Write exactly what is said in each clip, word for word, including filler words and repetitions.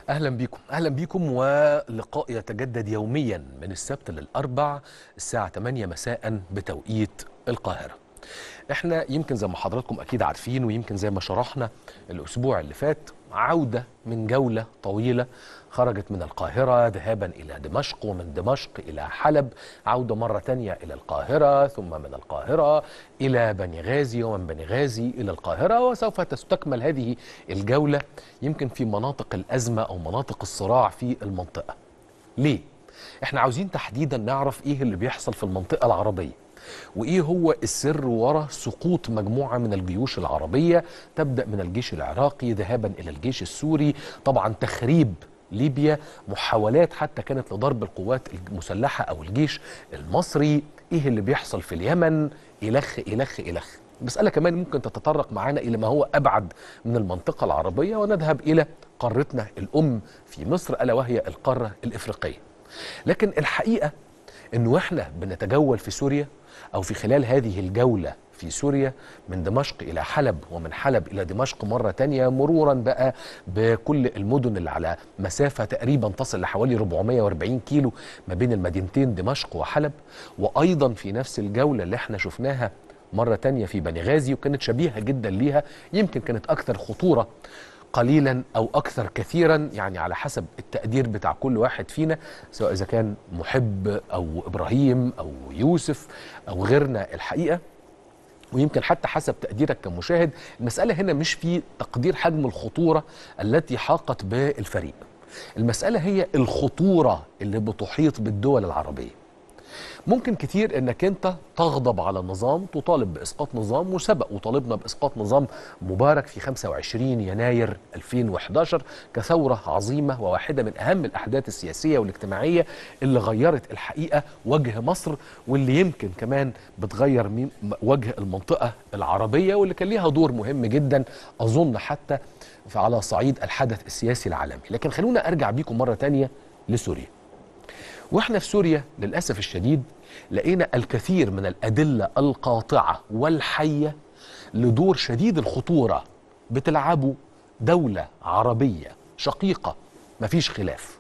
أهلا بكم أهلا بكم ولقاء يتجدد يوميا من السبت للأربع الساعة ثمانية مساء بتوقيت القاهرة. احنا يمكن زي ما حضراتكم أكيد عارفين، ويمكن زي ما شرحنا الأسبوع اللي فات، عودة من جولة طويلة خرجت من القاهرة ذهابا إلى دمشق، ومن دمشق إلى حلب، عودة مرة تانية إلى القاهرة، ثم من القاهرة إلى بني غازي، ومن بني غازي إلى القاهرة. وسوف تستكمل هذه الجولة يمكن في مناطق الأزمة أو مناطق الصراع في المنطقة. ليه؟ احنا عاوزين تحديدا نعرف إيه اللي بيحصل في المنطقة العربية، وإيه هو السر وراء سقوط مجموعة من الجيوش العربية، تبدأ من الجيش العراقي ذهابا إلى الجيش السوري، طبعا تخريب ليبيا، محاولات حتى كانت لضرب القوات المسلحة أو الجيش المصري، إيه اللي بيحصل في اليمن، إلخ إلخ إلخ. مسألة كمان ممكن تتطرق معنا إلى ما هو أبعد من المنطقة العربية، ونذهب إلى قارتنا الأم في مصر، ألا وهي القارة الإفريقية. لكن الحقيقة إنه إحنا بنتجول في سوريا، أو في خلال هذه الجولة في سوريا من دمشق إلى حلب، ومن حلب إلى دمشق مرة تانية، مرورا بقى بكل المدن اللي على مسافة تقريبا تصل لحوالي أربعمائة وأربعين كيلو ما بين المدينتين دمشق وحلب. وأيضا في نفس الجولة اللي احنا شفناها مرة تانية في بني غازي، وكانت شبيهة جدا ليها، يمكن كانت أكثر خطورة قليلا أو أكثر كثيرا، يعني على حسب التقدير بتاع كل واحد فينا، سواء إذا كان محب أو إبراهيم أو يوسف أو غيرنا الحقيقة، ويمكن حتى حسب تقديرك كمشاهد. المسألة هنا مش في تقدير حجم الخطورة التي حاقت بالفريق، المسألة هي الخطورة اللي بتحيط بالدول العربية. ممكن كتير انك انت تغضب على النظام، تطالب باسقاط نظام، وسبق وطالبنا باسقاط نظام مبارك في خمسة وعشرين يناير ألفين وأحد عشر كثورة عظيمة وواحدة من اهم الاحداث السياسية والاجتماعية اللي غيرت الحقيقة وجه مصر، واللي يمكن كمان بتغير وجه المنطقة العربية، واللي كان ليها دور مهم جدا اظن حتى على صعيد الحدث السياسي العالمي. لكن خلونا ارجع بيكم مرة تانية لسوريا. واحنا في سوريا للأسف الشديد لقينا الكثير من الأدلة القاطعة والحية لدور شديد الخطورة بتلعبه دولة عربية شقيقة، مفيش خلاف.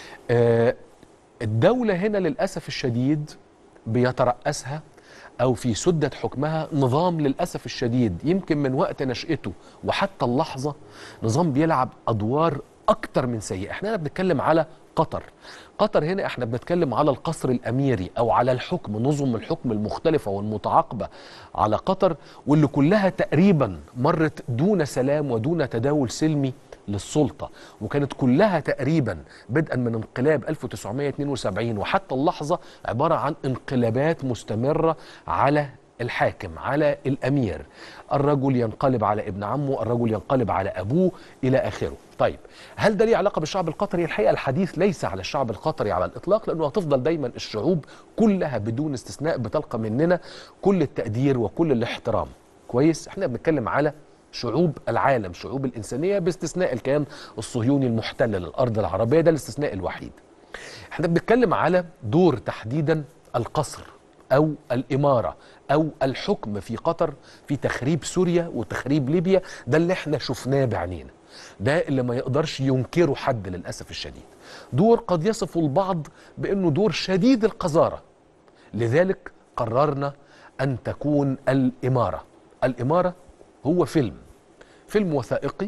آه الدولة هنا للأسف الشديد بيترأسها أو في سدة حكمها نظام للأسف الشديد يمكن من وقت نشأته وحتى اللحظة نظام بيلعب أدوار أكتر من سيئة. احنا هنا بنتكلم على قطر. قطر هنا احنا بنتكلم على القصر الأميري أو على الحكم، نظم الحكم المختلفة والمتعاقبة على قطر، واللي كلها تقريبا مرت دون سلام ودون تداول سلمي للسلطة، وكانت كلها تقريبا بدءا من انقلاب ألف وتسعمائة واثنين وسبعين وحتى اللحظة عبارة عن انقلابات مستمرة على الحاكم، على الأمير. الرجل ينقلب على ابن عمه، الرجل ينقلب على أبوه، إلى آخره. طيب هل ده ليه علاقة بالشعب القطري؟ الحقيقة الحديث ليس على الشعب القطري على الإطلاق، لأنه هتفضل دايما الشعوب كلها بدون استثناء بتلقى مننا كل التقدير وكل الاحترام. كويس؟ احنا بنتكلم على شعوب العالم، شعوب الإنسانية، باستثناء الكيان الصهيوني المحتل للأرض العربية، ده الاستثناء الوحيد. احنا بنتكلم على دور تحديدا القصر أو الإمارة أو الحكم في قطر في تخريب سوريا وتخريب ليبيا. ده اللي احنا شفناه بعينينا، ده اللي ما يقدرش ينكره حد للأسف الشديد. دور قد يصف البعض بأنه دور شديد القذارة، لذلك قررنا أن تكون الإمارة. الإمارة هو فيلم فيلم وثائقي،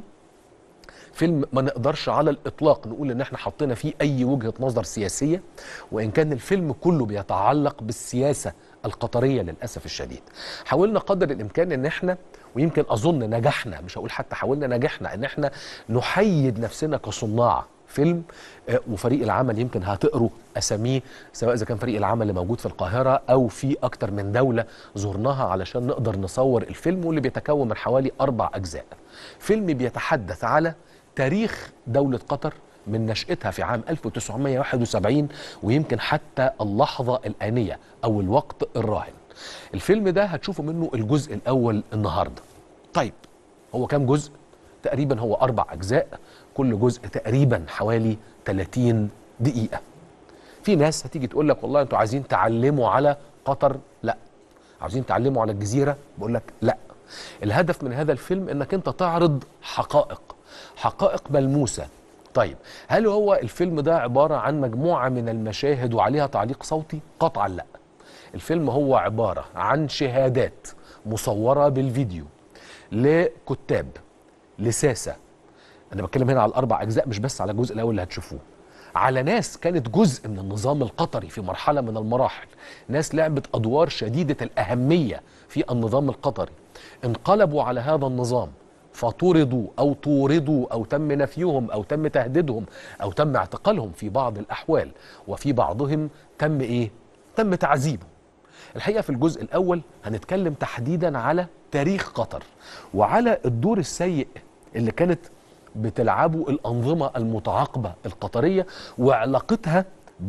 فيلم ما نقدرش على الإطلاق نقول إن احنا حطينا فيه أي وجهة نظر سياسية، وإن كان الفيلم كله بيتعلق بالسياسة القطرية للأسف الشديد. حاولنا قدر الإمكان إن احنا، ويمكن أظن نجحنا، مش هقول حتى حاولنا، نجحنا إن احنا نحيد نفسنا كصناع فيلم. آه وفريق العمل يمكن هتقروا أساميه، سواء إذا كان فريق العمل اللي موجود في القاهرة أو في أكتر من دولة زرناها علشان نقدر نصور الفيلم، واللي بيتكون من حوالي أربع أجزاء. فيلم بيتحدث على تاريخ دولة قطر من نشأتها في عام ألف وتسعمائة وواحد وسبعين، ويمكن حتى اللحظة الآنية أو الوقت الراهن. الفيلم ده هتشوفوا منه الجزء الأول النهاردة. طيب هو كام جزء؟ تقريبا هو أربع أجزاء، كل جزء تقريبا حوالي ثلاثين دقيقة. في ناس هتيجي تقول لك والله أنتوا عايزين تعلموا على قطر؟ لا. عايزين تعلموا على الجزيرة؟ بقول لك لا. الهدف من هذا الفيلم أنك أنت تعرض حقائق، حقائق ملموسة طيب هل هو الفيلم ده عبارة عن مجموعة من المشاهد وعليها تعليق صوتي؟ قطعا لا. الفيلم هو عبارة عن شهادات مصورة بالفيديو لكتاب، لساسة، أنا بتكلم هنا على الأربع أجزاء مش بس على الجزء الأول اللي هتشوفوه، على ناس كانت جزء من النظام القطري في مرحلة من المراحل، ناس لعبت أدوار شديدة الأهمية في النظام القطري، انقلبوا على هذا النظام فطردوا أو طوردوا أو تم نفيهم أو تم تهديدهم أو تم اعتقالهم في بعض الأحوال، وفي بعضهم تم إيه؟ تم تعذيبه. الحقيقة في الجزء الأول هنتكلم تحديدا على تاريخ قطر وعلى الدور السيء اللي كانت بتلعبه الأنظمة المتعاقبة القطرية وعلاقتها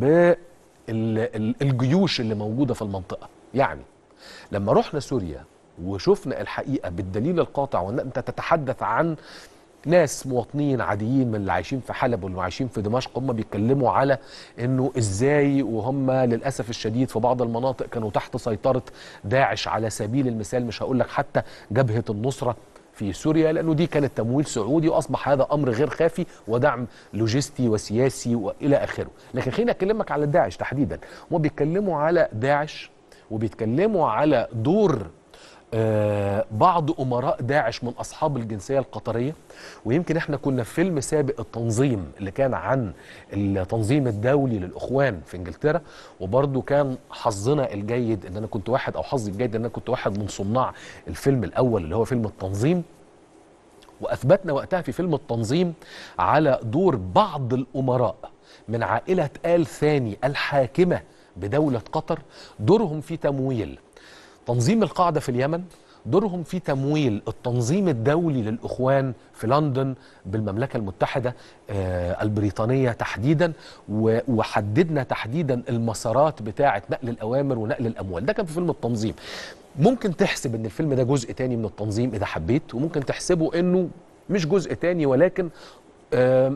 بالجيوش اللي موجودة في المنطقة. يعني لما رحنا سوريا وشفنا الحقيقة بالدليل القاطع، وأن أنت تتحدث عن ناس مواطنين عاديين من اللي عايشين في حلب واللي عايشين في دمشق، هم بيتكلموا على انه ازاي وهم للاسف الشديد في بعض المناطق كانوا تحت سيطرة داعش على سبيل المثال، مش هقول لك حتى جبهة النصرة في سوريا، لانه دي كانت تمويل سعودي واصبح هذا امر غير خافي ودعم لوجستي وسياسي والى اخره. لكن خليني اكلمك على داعش تحديدا. هم بيتكلموا على داعش وبيتكلموا على دور آه بعض أمراء داعش من أصحاب الجنسية القطرية. ويمكن احنا كنا في فيلم سابق التنظيم اللي كان عن التنظيم الدولي للإخوان في إنجلترا، وبرضو كان حظنا الجيد ان انا كنت واحد او حظي الجيد ان انا كنت واحد من صناع الفيلم الأول اللي هو فيلم التنظيم، وأثبتنا وقتها في فيلم التنظيم على دور بعض الأمراء من عائلة آل ثاني الحاكمة بدولة قطر، دورهم في تمويل تنظيم القاعدة في اليمن، دورهم في تمويل التنظيم الدولي للإخوان في لندن بالمملكة المتحدة آه البريطانية تحديدا، وحددنا تحديدا المسارات بتاعة نقل الأوامر ونقل الأموال. ده كان في فيلم التنظيم. ممكن تحسب ان الفيلم ده جزء تاني من التنظيم إذا حبيت، وممكن تحسبه انه مش جزء تاني ولكن آه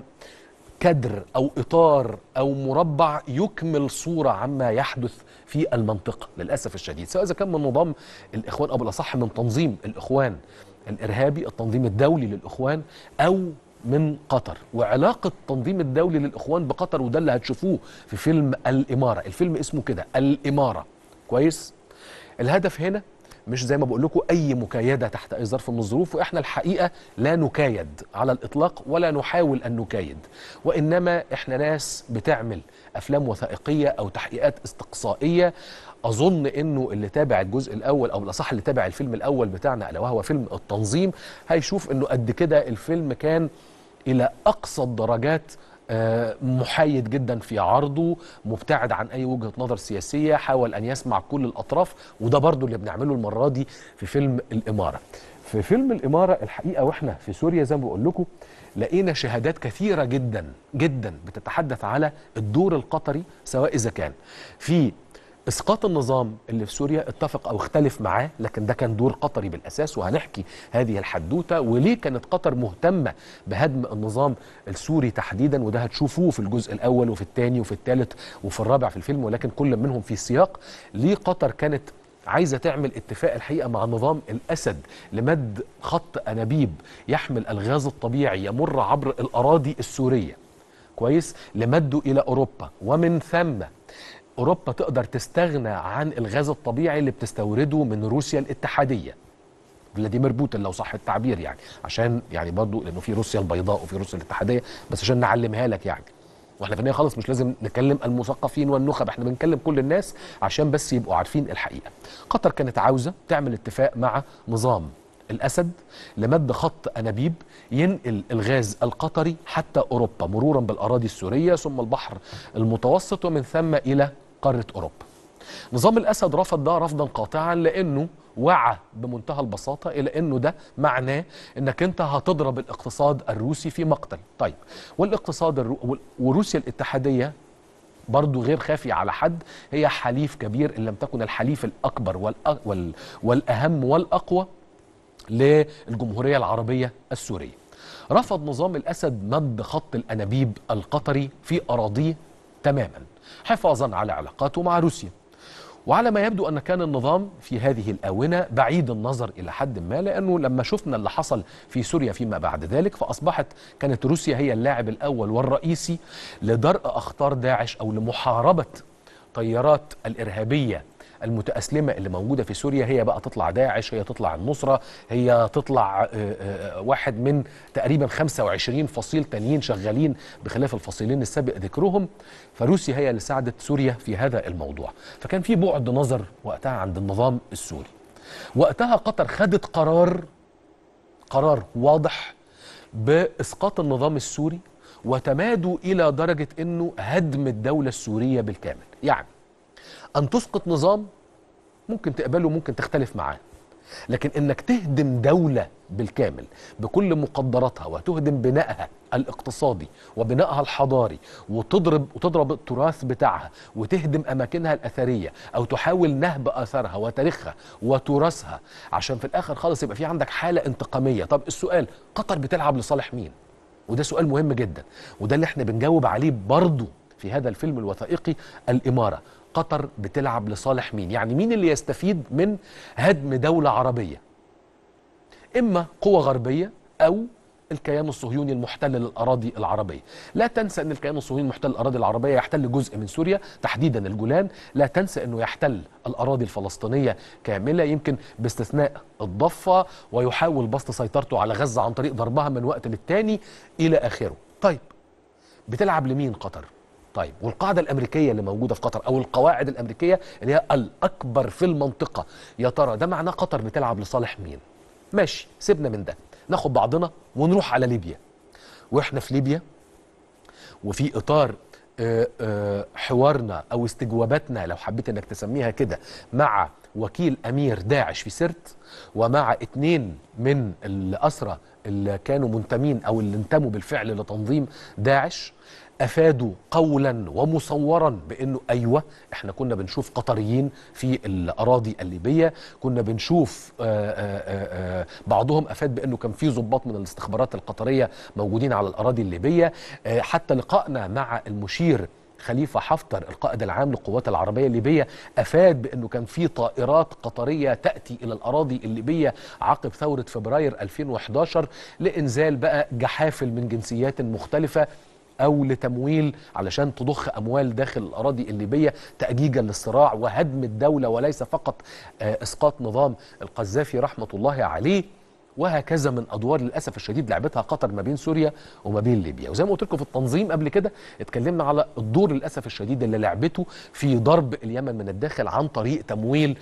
كدر أو إطار أو مربع يكمل صورة عما يحدث في المنطقة للأسف الشديد، سواء إذا كان من نظام الإخوان أو بالأصح من تنظيم الإخوان الإرهابي، التنظيم الدولي للإخوان، أو من قطر. وعلاقة التنظيم الدولي للإخوان بقطر وده اللي هتشوفوه في فيلم الإمارة. الفيلم اسمه كده الإمارة، كويس؟ الهدف هنا مش زي ما بقول لكم أي مكايدة تحت أي ظرف من الظروف، وإحنا الحقيقة لا نكايد على الإطلاق ولا نحاول أن نكايد، وإنما إحنا ناس بتعمل أفلام وثائقية أو تحقيقات استقصائية. أظن إنه اللي تابع الجزء الأول أو الأصح اللي تابع الفيلم الأول بتاعنا ألا وهو فيلم التنظيم هيشوف إنه قد كده الفيلم كان إلى أقصى الدرجات محايد جدا في عرضه، مبتعد عن اي وجهة نظر سياسية، حاول ان يسمع كل الاطراف، وده برضو اللي بنعمله المرة دي في فيلم الامارة. في فيلم الامارة الحقيقة واحنا في سوريا زي ما بقول لكم لقينا شهادات كثيرة جدا جدا بتتحدث على الدور القطري، سواء اذا كان في اسقاط النظام اللي في سوريا اتفق او اختلف معاه، لكن ده كان دور قطري بالاساس، وهنحكي هذه الحدوته وليه كانت قطر مهتمه بهدم النظام السوري تحديدا، وده هتشوفوه في الجزء الاول وفي الثاني وفي الثالث وفي الرابع في الفيلم، ولكن كل منهم في سياق ليه قطر كانت عايزه تعمل اتفاق الحقيقه مع نظام الاسد لمد خط انابيب يحمل الغاز الطبيعي يمر عبر الاراضي السوريه، كويس، لمده الى اوروبا، ومن ثم أوروبا تقدر تستغنى عن الغاز الطبيعي اللي بتستورده من روسيا الاتحادية، فلاديمير بوتين لو صح التعبير، يعني عشان يعني برضو لأنه في روسيا البيضاء وفي روسيا الاتحادية، بس عشان نعلمها لك يعني. واحنا في النهاية خالص مش لازم نكلم المثقفين والنخب، احنا بنكلم كل الناس عشان بس يبقوا عارفين الحقيقة. قطر كانت عاوزة تعمل اتفاق مع نظام الأسد لمد خط أنابيب ينقل الغاز القطري حتى أوروبا مرورا بالأراضي السورية ثم البحر المتوسط ومن ثم إلى قارة أوروبا. نظام الأسد رفض ده رفضا قاطعا، لأنه وعى بمنتهى البساطة إلى أنه ده معناه أنك أنت هتضرب الاقتصاد الروسي في مقتل. طيب، والاقتصاد الرو... وروسيا الاتحادية برضو غير خافي على حد، هي حليف كبير إن لم تكن الحليف الأكبر والأ... وال... والأهم والأقوى للجمهورية العربية السورية. رفض نظام الأسد مد خط الأنابيب القطري في أراضيه تماما، حفاظا على علاقاته مع روسيا. وعلى ما يبدو أن كان النظام في هذه الآونة بعيد النظر إلى حد ما، لأنه لما شفنا اللي حصل في سوريا فيما بعد ذلك فأصبحت كانت روسيا هي اللاعب الأول والرئيسي لدرء أخطار داعش أو لمحاربة تيارات الإرهابية المتأسلمة اللي موجودة في سوريا. هي بقى تطلع داعش، هي تطلع النصرة، هي تطلع واحد من تقريبا خمسة وعشرين فصيل تانيين شغالين بخلاف الفصيلين السابق ذكرهم. فروسيا هي اللي ساعدت سوريا في هذا الموضوع. فكان في بعد نظر وقتها عند النظام السوري. وقتها قطر خدت قرار قرار واضح بإسقاط النظام السوري وتمادوا إلى درجة أنه هدم الدولة السورية بالكامل. يعني أن تسقط نظام ممكن تقبله ممكن تختلف معاه، لكن إنك تهدم دولة بالكامل بكل مقدراتها وتهدم بنائها الاقتصادي وبنائها الحضاري وتضرب وتضرب التراث بتاعها وتهدم أماكنها الأثرية أو تحاول نهب آثارها وتاريخها وتراثها عشان في الآخر خالص يبقى في عندك حالة انتقامية. طب السؤال، قطر بتلعب لصالح مين؟ وده سؤال مهم جدا، وده اللي احنا بنجاوب عليه برضو في هذا الفيلم الوثائقي الإمارة. قطر بتلعب لصالح مين؟ يعني مين اللي يستفيد من هدم دولة عربية؟ إما قوة غربية أو الكيان الصهيوني المحتل للأراضي العربية. لا تنسى أن الكيان الصهيوني المحتل للأراضي العربية يحتل جزء من سوريا تحديدا الجولان، لا تنسى أنه يحتل الأراضي الفلسطينية كاملة يمكن باستثناء الضفة، ويحاول بسط سيطرته على غزة عن طريق ضربها من وقت للتاني إلى آخره. طيب بتلعب لمين قطر؟ طيب والقاعدة الأمريكية اللي موجودة في قطر أو القواعد الأمريكية اللي هي الأكبر في المنطقة، يا ترى ده معناه قطر بتلعب لصالح مين؟ ماشي، سيبنا من ده، ناخد بعضنا ونروح على ليبيا. وإحنا في ليبيا وفي إطار آه آه حوارنا أو استجواباتنا لو حبيت إنك تسميها كده مع وكيل أمير داعش في سرت ومع اتنين من الأسرى اللي كانوا منتمين أو اللي انتموا بالفعل لتنظيم داعش، أفادوا قولا ومصورا بأنه أيوة احنا كنا بنشوف قطريين في الأراضي الليبية، كنا بنشوف آآ آآ بعضهم أفاد بأنه كان في ضباط من الاستخبارات القطرية موجودين على الأراضي الليبية. حتى لقائنا مع المشير خليفة حفتر القائد العام للقوات العربية الليبية أفاد بأنه كان في طائرات قطرية تأتي إلى الأراضي الليبية عقب ثورة فبراير ألفين وإحدى عشر لإنزال بقى جحافل من جنسيات مختلفة أو لتمويل علشان تضخ أموال داخل الأراضي الليبية تأجيجا للصراع وهدم الدولة وليس فقط إسقاط نظام القذافي رحمة الله عليه. وهكذا من أدوار للأسف الشديد لعبتها قطر ما بين سوريا وما بين ليبيا. وزي ما قلت لكم في التنظيم قبل كده اتكلمنا على الدور للأسف الشديد اللي لعبته في ضرب اليمن من الداخل عن طريق تمويل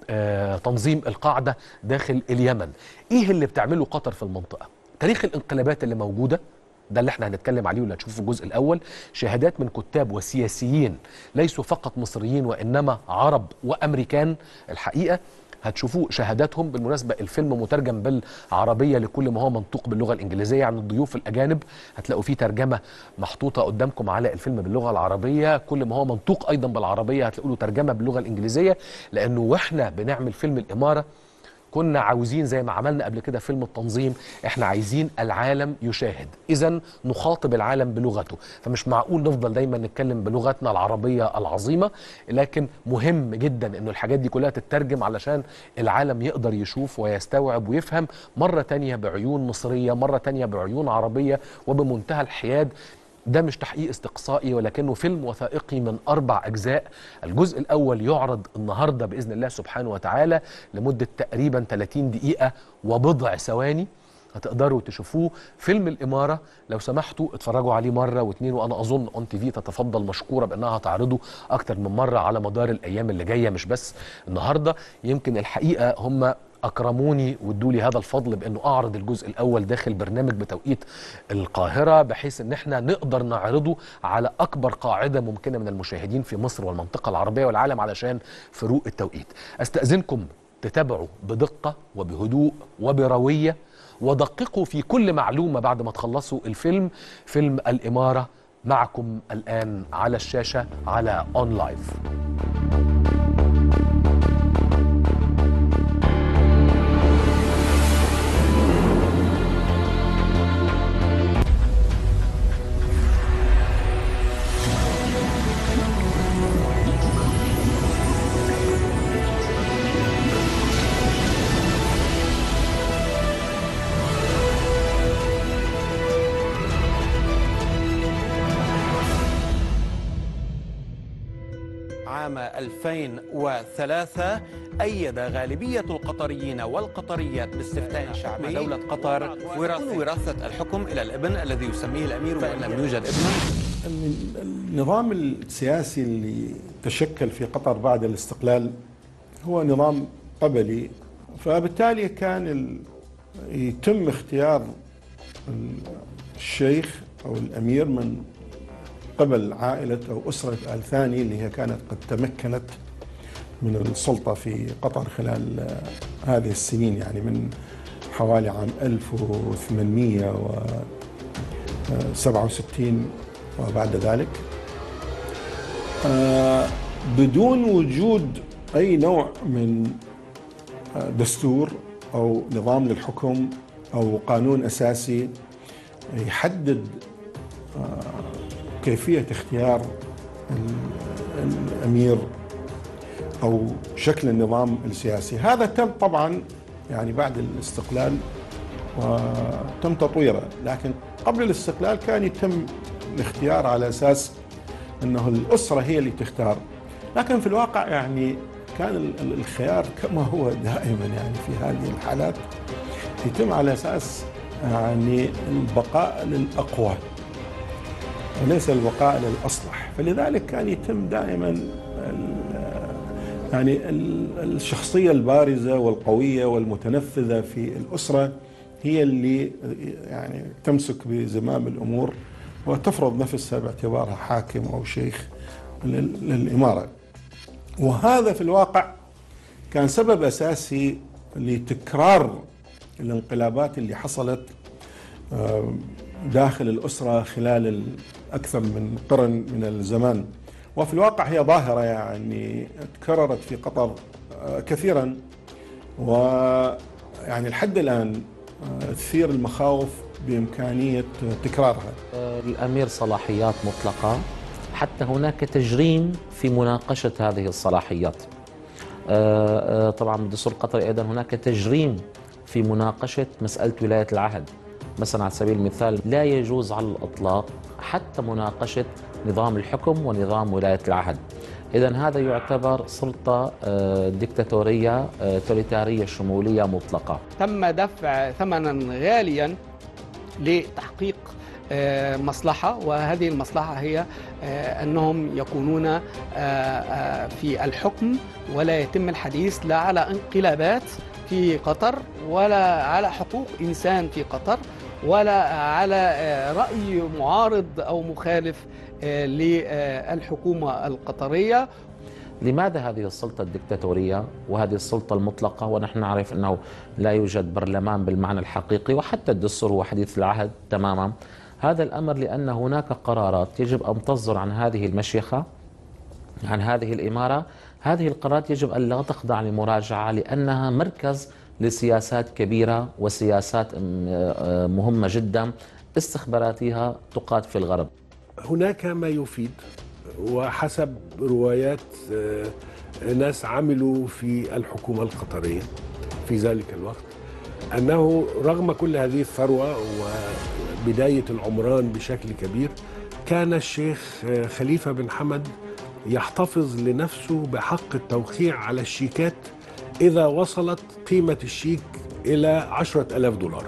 آه تنظيم القاعدة داخل اليمن. إيه اللي بتعمله قطر في المنطقة؟ تاريخ الانقلابات اللي موجودة ده اللي احنا هنتكلم عليه واللي هتشوفه في الجزء الأول، شهادات من كتاب وسياسيين ليسوا فقط مصريين وإنما عرب وأمريكان. الحقيقة هتشوفوا شهاداتهم. بالمناسبة الفيلم مترجم بالعربية لكل ما هو منطوق باللغة الإنجليزية عن الضيوف الأجانب، هتلاقوا فيه ترجمة محطوطة قدامكم على الفيلم باللغة العربية، كل ما هو منطوق أيضا بالعربية هتلاقوا له ترجمة باللغة الإنجليزية، لأنه وإحنا بنعمل فيلم الإمارة كنا عاوزين زي ما عملنا قبل كده فيلم التنظيم، احنا عايزين العالم يشاهد، اذا نخاطب العالم بلغته. فمش معقول نفضل دايما نتكلم بلغتنا العربية العظيمة، لكن مهم جدا انه الحاجات دي كلها تترجم علشان العالم يقدر يشوف ويستوعب ويفهم مرة تانية بعيون مصرية، مرة تانية بعيون عربية وبمنتهى الحياد. ده مش تحقيق استقصائي ولكنه فيلم وثائقي من أربع أجزاء. الجزء الأول يعرض النهاردة بإذن الله سبحانه وتعالى لمدة تقريبا ثلاثين دقيقة وبضع ثواني، هتقدروا تشوفوه. فيلم الإمارة لو سمحتوا اتفرجوا عليه مرة واثنين، وأنا أظن أون تي في تتفضل مشكورة بأنها هتعرضه أكتر من مرة على مدار الأيام اللي جاية مش بس النهاردة. يمكن الحقيقة هم أكرموني وادوا لي هذا الفضل بأنه أعرض الجزء الأول داخل برنامج بتوقيت القاهرة، بحيث أن احنا نقدر نعرضه على أكبر قاعدة ممكنة من المشاهدين في مصر والمنطقة العربية والعالم علشان فروق التوقيت. أستأذنكم تتابعوا بدقة وبهدوء وبروية، ودققوا في كل معلومة بعد ما تخلصوا الفيلم. فيلم الإمارة معكم الآن على الشاشة على أون لايف. عام ألفين وثلاثة أيد غالبية القطريين والقطريات باستفتاء شعبي دولة قطر تكون وراثة الحكم إلى الابن الذي يسميه الأمير وإن لم يوجد ابن. النظام السياسي اللي تشكل في قطر بعد الاستقلال هو نظام قبلي، فبالتالي كان يتم اختيار الشيخ أو الأمير من قبل عائلة أو أسرة آل ثاني اللي هي كانت قد تمكنت من السلطة في قطر خلال هذه السنين، يعني من حوالي عام ألف وثمانمئة وسبعة وستين وبعد ذلك، بدون وجود أي نوع من دستور أو نظام للحكم أو قانون أساسي يحدد كيفية اختيار الأمير أو شكل النظام السياسي. هذا تم طبعا يعني بعد الاستقلال وتم تطويره، لكن قبل الاستقلال كان يتم الاختيار على أساس أنه الأسرة هي اللي تختار، لكن في الواقع يعني كان الخيار كما هو دائما يعني في هذه الحالات يتم على أساس يعني البقاء للأقوى وليس البقاء للأصلح، فلذلك كان يتم دائما يعني الشخصية البارزة والقوية والمتنفذة في الأسرة هي اللي يعني تمسك بزمام الأمور وتفرض نفسها باعتبارها حاكم أو شيخ للإمارة. وهذا في الواقع كان سبب أساسي لتكرار الانقلابات اللي حصلت داخل الأسرة خلال أكثر من قرن من الزمان، وفي الواقع هي ظاهرة يعني تكررت في قطر كثيرا، ويعني لحد الآن تثير المخاوف بإمكانية تكرارها. الأمير صلاحيات مطلقة، حتى هناك تجريم في مناقشة هذه الصلاحيات. طبعا بالدستور القطري أيضا هناك تجريم في مناقشة مسألة ولاية العهد. مثلا على سبيل المثال لا يجوز على الإطلاق حتى مناقشة نظام الحكم ونظام ولاية العهد. إذن هذا يعتبر سلطة ديكتاتورية توليتارية شمولية مطلقة. تم دفع ثمنا غاليا لتحقيق مصلحة، وهذه المصلحة هي أنهم يكونون في الحكم ولا يتم الحديث لا على انقلابات في قطر ولا على حقوق إنسان في قطر ولا على رأي معارض أو مخالف للحكومة القطرية. لماذا هذه السلطة الدكتاتورية وهذه السلطة المطلقة ونحن نعرف أنه لا يوجد برلمان بالمعنى الحقيقي وحتى الدستور هو حديث العهد تماما؟ هذا الأمر لأن هناك قرارات يجب أن تصدر عن هذه المشيخة، عن هذه الإمارة. هذه القرارات يجب أن لا تخضع لمراجعة لأنها مركز لسياسات كبيرة وسياسات مهمة جدا استخباراتها تقاد في الغرب. هناك ما يفيد، وحسب روايات ناس عملوا في الحكومة القطرية في ذلك الوقت، أنه رغم كل هذه الثروة وبداية العمران بشكل كبير، كان الشيخ خليفة بن حمد يحتفظ لنفسه بحق التوقيع على الشيكات إذا وصلت قيمة الشيك إلى عشرة ألاف دولار.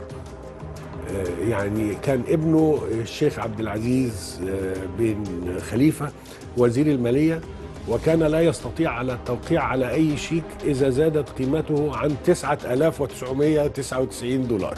يعني كان ابنه الشيخ عبد العزيز بن خليفة وزير المالية، وكان لا يستطيع على التوقيع على أي شيك إذا زادت قيمته عن تسعة آلاف وتسعمئة وتسعة وتسعين دولار.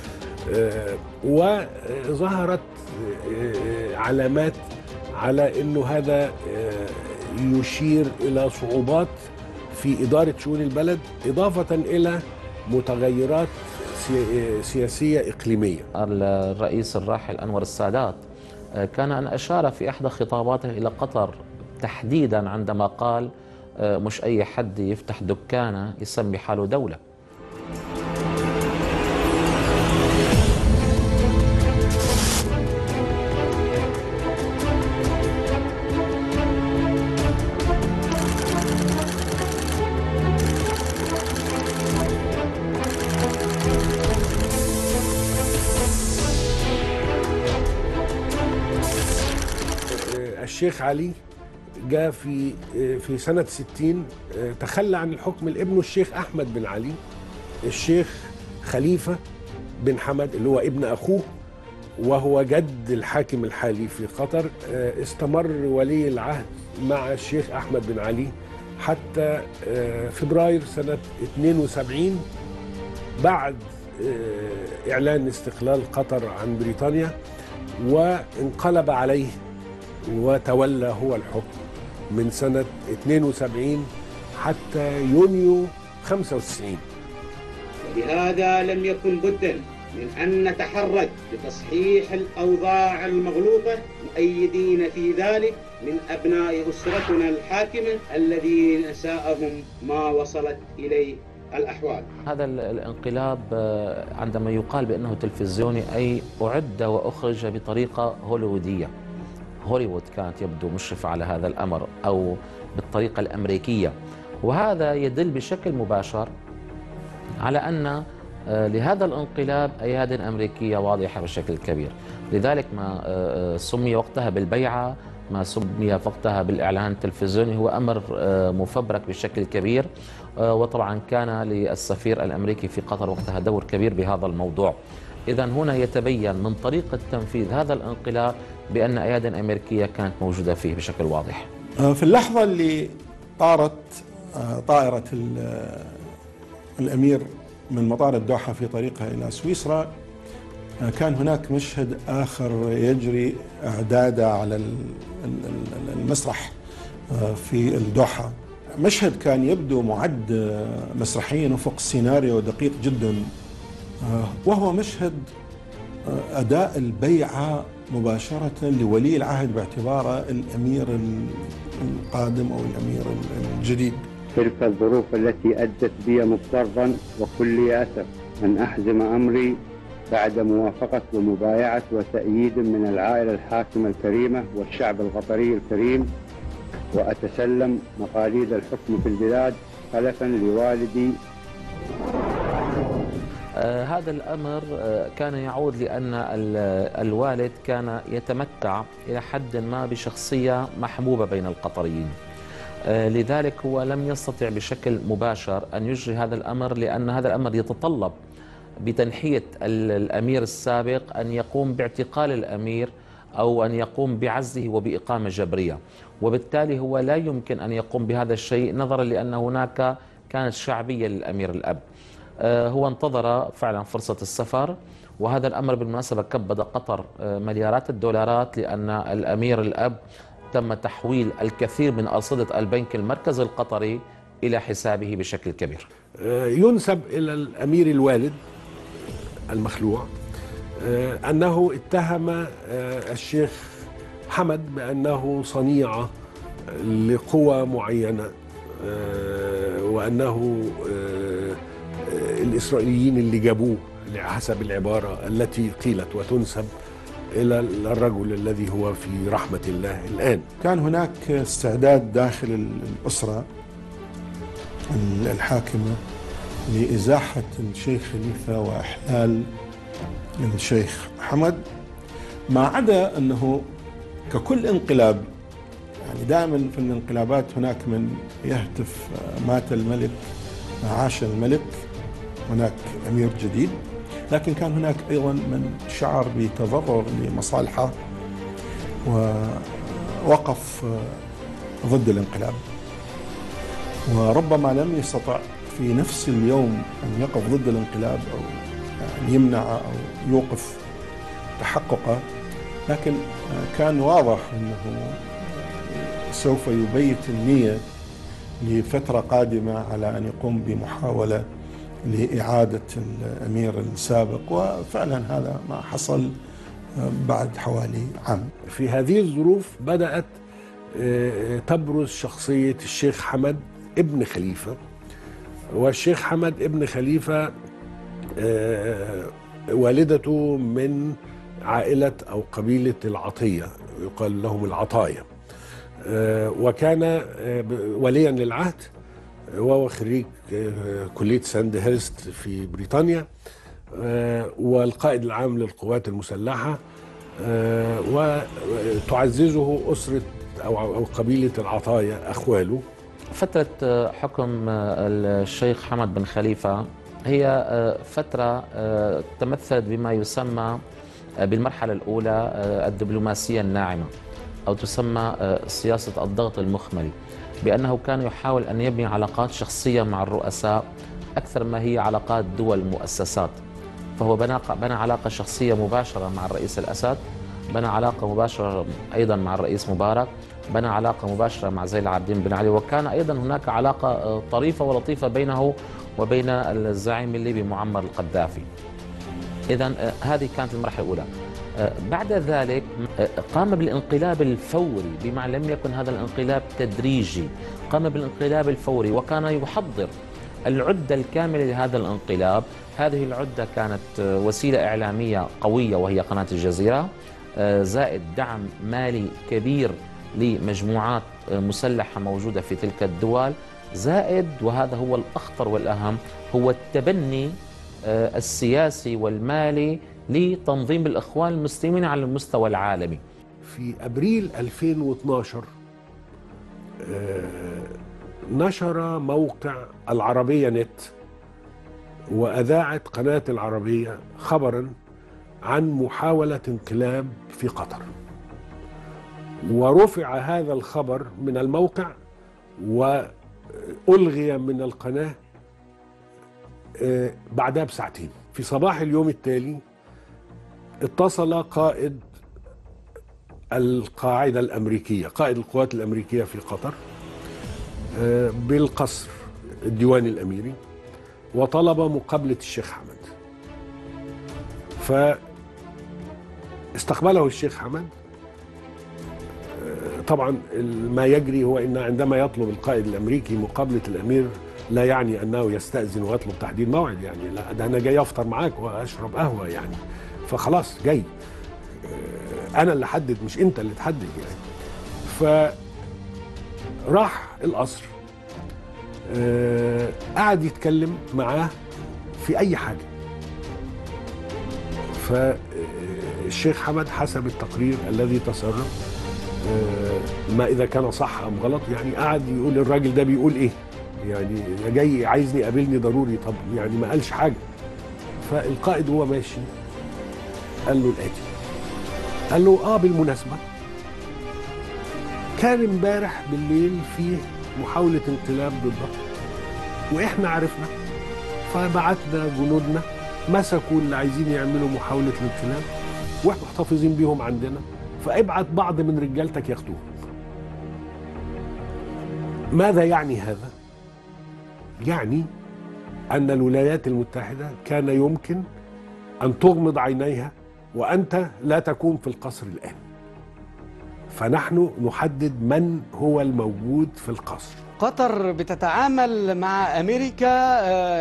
وظهرت علامات على أنه هذا يشير إلى صعوبات في إدارة شؤون البلد، إضافة إلى متغيرات سياسية إقليمية. الرئيس الراحل أنور السادات كان أن أشار في إحدى خطاباته إلى قطر تحديدا عندما قال مش أي حد يفتح دكانة يسمي حاله دولة. الشيخ علي جاء في في سنة ستين تخلى عن الحكم لابنه الشيخ أحمد بن علي. الشيخ خليفة بن حمد اللي هو ابن أخوه وهو جد الحاكم الحالي في قطر استمر ولي العهد مع الشيخ أحمد بن علي حتى فبراير سنة اثنين وسبعين بعد إعلان استقلال قطر عن بريطانيا، وانقلب عليه وتولى هو الحكم من سنة اثنين وسبعين حتى يونيو خمسة وتسعين. ولهذا لم يكن بدا من أن نتحرك لتصحيح الأوضاع المغلوطة مؤيدين في ذلك من أبناء أسرتنا الحاكمة الذين ساءهم ما وصلت إليه الأحوال. هذا الانقلاب عندما يقال بأنه تلفزيوني أي أعد وأخرج بطريقة هوليوودية. هوليوود كانت يبدو مشرفة على هذا الأمر أو بالطريقة الأمريكية، وهذا يدل بشكل مباشر على أن لهذا الانقلاب أياد أمريكية واضحة بشكل كبير. لذلك ما سمي وقتها بالبيعة، ما سمي وقتها بالإعلان التلفزيوني هو أمر مفبرك بشكل كبير، وطبعا كان للسفير الأمريكي في قطر وقتها دور كبير بهذا الموضوع. إذن هنا يتبين من طريقة تنفيذ هذا الانقلاب بأن أياد أمريكية كانت موجودة فيه بشكل واضح. في اللحظة اللي طارت طائرة الأمير من مطار الدوحة في طريقها إلى سويسرا كان هناك مشهد آخر يجري إعداده على المسرح في الدوحة. مشهد كان يبدو معد مسرحيا وفق السيناريو دقيق جدا، وهو مشهد أداء البيعة مباشرة لولي العهد باعتباره الأمير القادم أو الأمير الجديد. تلك الظروف التي أدت بي مضطرا وكلي أسف أن أحزم أمري بعد موافقة ومبايعة وتأييد من العائلة الحاكمة الكريمة والشعب القطري الكريم، وأتسلم مقاليد الحكم في البلاد خلفا لوالدي. آه هذا الأمر آه كان يعود لأن الوالد كان يتمتع إلى حد ما بشخصية محبوبة بين القطريين، آه لذلك هو لم يستطع بشكل مباشر أن يجري هذا الأمر، لأن هذا الأمر يتطلب بتنحية الأمير السابق أن يقوم باعتقال الأمير أو أن يقوم بعزله وبإقامة جبرية، وبالتالي هو لا يمكن أن يقوم بهذا الشيء نظرا لأن هناك كانت شعبية للأمير الأب. هو انتظر فعلا فرصة السفر، وهذا الأمر بالمناسبة كبد قطر مليارات الدولارات، لأن الأمير الأب تم تحويل الكثير من أرصدة البنك المركزي القطري إلى حسابه بشكل كبير. ينسب إلى الأمير الوالد المخلوع أنه اتهم الشيخ حمد بأنه صنيعة لقوى معينة، وأنه الإسرائيليين اللي جابوه حسب العبارة التي قيلت وتنسب إلى الرجل الذي هو في رحمة الله الآن. كان هناك استعداد داخل الأسرة الحاكمة لإزاحة الشيخ خليفة وإحلال الشيخ حمد، ما عدا أنه ككل انقلاب يعني دائما في الانقلابات هناك من يهتف مات الملك عاش الملك، هناك أمير جديد، لكن كان هناك أيضا من شعر بتضرر لمصالحه ووقف ضد الانقلاب، وربما لم يستطع في نفس اليوم أن يقف ضد الانقلاب أو يعني يمنع أو يوقف تحققه، لكن كان واضح أنه سوف يبيت النية لفترة قادمة على أن يقوم بمحاولة لإعادة الأمير السابق، وفعلا هذا ما حصل بعد حوالي عام. في هذه الظروف بدأت تبرز شخصية الشيخ حمد ابن خليفة، والشيخ حمد ابن خليفة والدته من عائلة أو قبيلة العطية، يقال لهم العطايا، وكان وليا للعهد، وهو خريج كلية ساند هيرست في بريطانيا، والقائد العام للقوات المسلحة، وتعززه أسرة أو, أو قبيلة العطايا أخواله. فترة حكم الشيخ حمد بن خليفة هي فترة تمثلت بما يسمى بالمرحلة الأولى الدبلوماسية الناعمة، أو تسمى سياسة الضغط المخملي، بأنه كان يحاول أن يبني علاقات شخصية مع الرؤساء أكثر ما هي علاقات دول مؤسسات. فهو بنى بنى علاقة شخصية مباشرة مع الرئيس الأسد، بنى علاقة مباشرة أيضا مع الرئيس مبارك، بنى علاقة مباشرة مع زين العابدين بن علي، وكان أيضا هناك علاقة طريفة ولطيفة بينه وبين الزعيم الليبي معمر القذافي. إذا هذه كانت المرحلة الأولى. بعد ذلك قام بالانقلاب الفوري، بمعنى لم يكن هذا الانقلاب تدريجي، قام بالانقلاب الفوري وكان يحضر العدة الكاملة لهذا الانقلاب. هذه العدة كانت وسيلة إعلامية قوية وهي قناة الجزيرة، زائد دعم مالي كبير لمجموعات مسلحة موجودة في تلك الدول، زائد وهذا هو الأخطر والأهم هو التبني السياسي والمالي لتنظيم الإخوان المسلمين على المستوى العالمي. في أبريل ألفين واثناشر نشر موقع العربية نت وأذاعت قناة العربية خبرا عن محاولة انقلاب في قطر، ورفع هذا الخبر من الموقع وألغي من القناة بعدها بساعتين. في صباح اليوم التالي اتصل قائد القاعدة الأمريكية، قائد القوات الأمريكية في قطر، بالقصر الديواني الأميري وطلب مقابلة الشيخ حمد. فاستقبله الشيخ حمد. طبعا ما يجري هو أن عندما يطلب القائد الأمريكي مقابلة الأمير لا يعني أنه يستأذن ويطلب تحديد موعد، يعني لا، ده أنا جاي أفطر معاك وأشرب قهوة يعني، فخلاص جاي أنا اللي حدد مش أنت اللي تحدد يعني. فراح القصر، قعد يتكلم معاه في أي حاجة. فالشيخ حمد حسب التقرير الذي تسرب، ما إذا كان صح أم غلط، يعني قعد يقول الراجل ده بيقول إيه، يعني جاي عايزني يقابلني ضروري، طب يعني ما قالش حاجة. فالقائد هو ماشي قال له الآتي، قال له آه بالمناسبة كان امبارح بالليل فيه محاولة انقلاب ضده وإحنا عرفنا، فبعتنا جنودنا مسكوا اللي عايزين يعملوا محاولة الانقلاب وإحنا محتفظين بيهم عندنا، فابعت بعض من رجالتك ياخدوهم. ماذا يعني هذا؟ يعني أن الولايات المتحدة كان يمكن أن تغمض عينيها وأنت لا تكون في القصر الآن، فنحن نحدد من هو الموجود في القصر. قطر بتتعامل مع أمريكا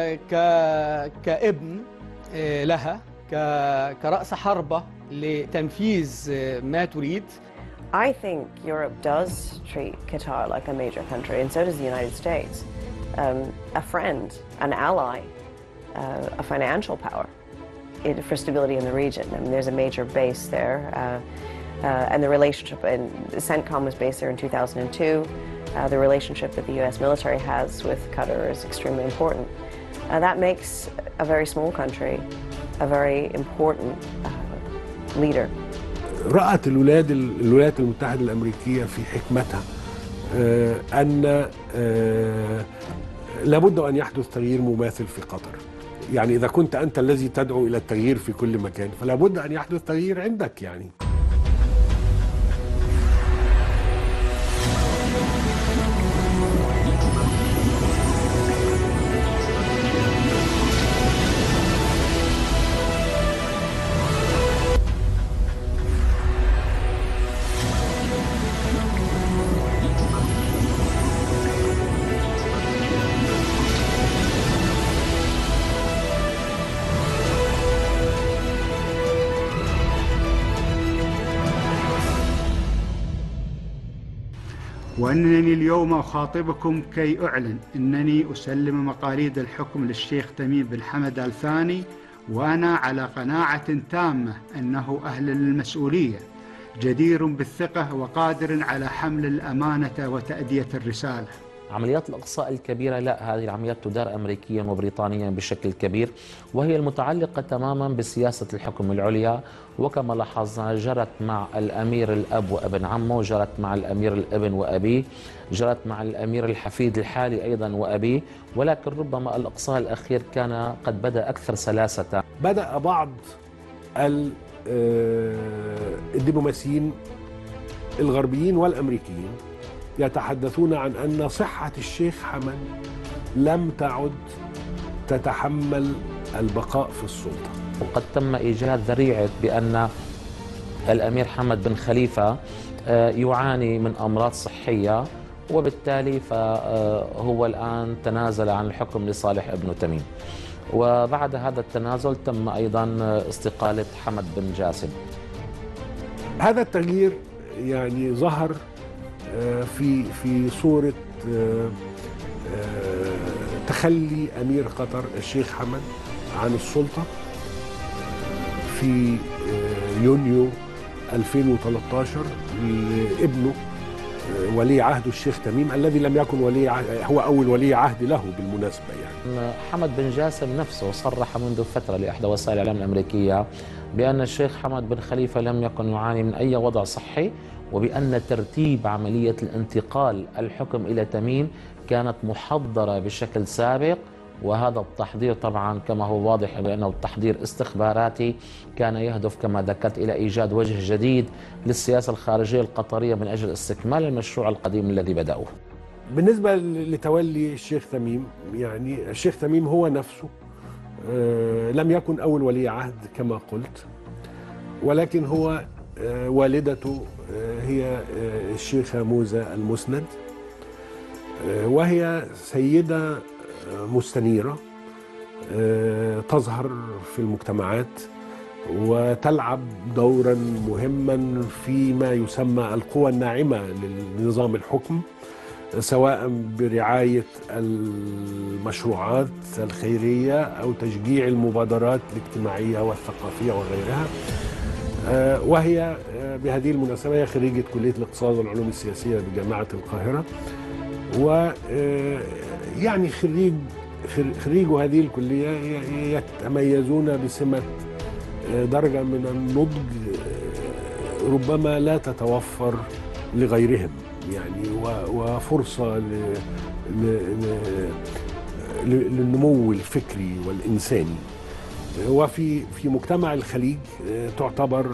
كابن لها، كرأس حربة لتنفيذ ما تريد. I think Europe does treat Qatar like a major country, and so does the United States. Um, a friend, an ally, uh, a financial power for stability in the region. I mean, there's a major base there, uh, uh, and the relationship, and CENTCOM was based there in two thousand two. Uh, the relationship that the U S military has with Qatar is extremely important. Uh, that makes a very small country a very important uh, leader. رأت الولايات الولايات المتحدة الأمريكية في حكمتها أن لابد أن يحدث تغيير مماثل في قطر. يعني إذا كنت أنت الذي تدعو إلى التغيير في كل مكان فلابد أن يحدث تغيير عندك يعني. وأنني اليوم أخاطبكم كي أعلن أنني أسلم مقاليد الحكم للشيخ تميم بن حمد آل ثاني، وأنا على قناعة تامة أنه أهل للمسؤولية، جدير بالثقة وقادر على حمل الأمانة وتأدية الرسالة. عمليات الإقصاء الكبيرة لا، هذه العمليات تدار أمريكيا وبريطانيا بشكل كبير، وهي المتعلقة تماما بسياسة الحكم العليا. وكما لاحظنا جرت مع الأمير الأب وابن عمه، جرت مع الأمير الابن وأبيه، جرت مع الأمير الحفيد الحالي أيضا وأبيه، ولكن ربما الإقصاء الأخير كان قد بدأ أكثر سلاسة. بدأ بعض الدبلوماسيين الغربيين والأمريكيين يتحدثون عن أن صحة الشيخ حمد لم تعد تتحمل البقاء في السلطة. وقد تم إيجاد ذريعة بأن الأمير حمد بن خليفة يعاني من أمراض صحية، وبالتالي فهو الآن تنازل عن الحكم لصالح ابن تميم. وبعد هذا التنازل تم أيضا استقالة حمد بن جاسم. هذا التغيير يعني ظهر في في صورة تخلي أمير قطر الشيخ حمد عن السلطة في يونيو ألفين وثلاثة عشر لابنه ولي عهده الشيخ تميم، الذي لم يكن ولي عهد، هو أول ولي عهد له بالمناسبة. يعني حمد بن جاسم نفسه صرح منذ فترة لإحدى وسائل الإعلام الأمريكية بأن الشيخ حمد بن خليفة لم يكن يعاني من أي وضع صحي، وبأن ترتيب عملية الانتقال الحكم إلى تميم كانت محضرة بشكل سابق. وهذا التحضير طبعا كما هو واضح بأنه تحضير استخباراتي كان يهدف كما ذكرت إلى إيجاد وجه جديد للسياسة الخارجية القطرية من أجل استكمال المشروع القديم الذي بدأوه. بالنسبة لتولي الشيخ تميم، يعني الشيخ تميم هو نفسه لم يكن أول ولي عهد كما قلت، ولكن هو والدته هي الشيخة موزة المسند، وهي سيدة مستنيرة تظهر في المجتمعات وتلعب دورا مهما فيما يسمى القوى الناعمة لنظام الحكم، سواء برعاية المشروعات الخيرية أو تشجيع المبادرات الاجتماعية والثقافية وغيرها. وهي بهذه المناسبة هي خريجة كلية الاقتصاد والعلوم السياسية بجامعة القاهرة، ويعني خريج خريجو هذه الكلية يتميزون بسمة درجة من النضج ربما لا تتوفر لغيرهم، يعني وفرصة للنمو الفكري والإنساني. وفي في مجتمع الخليج تعتبر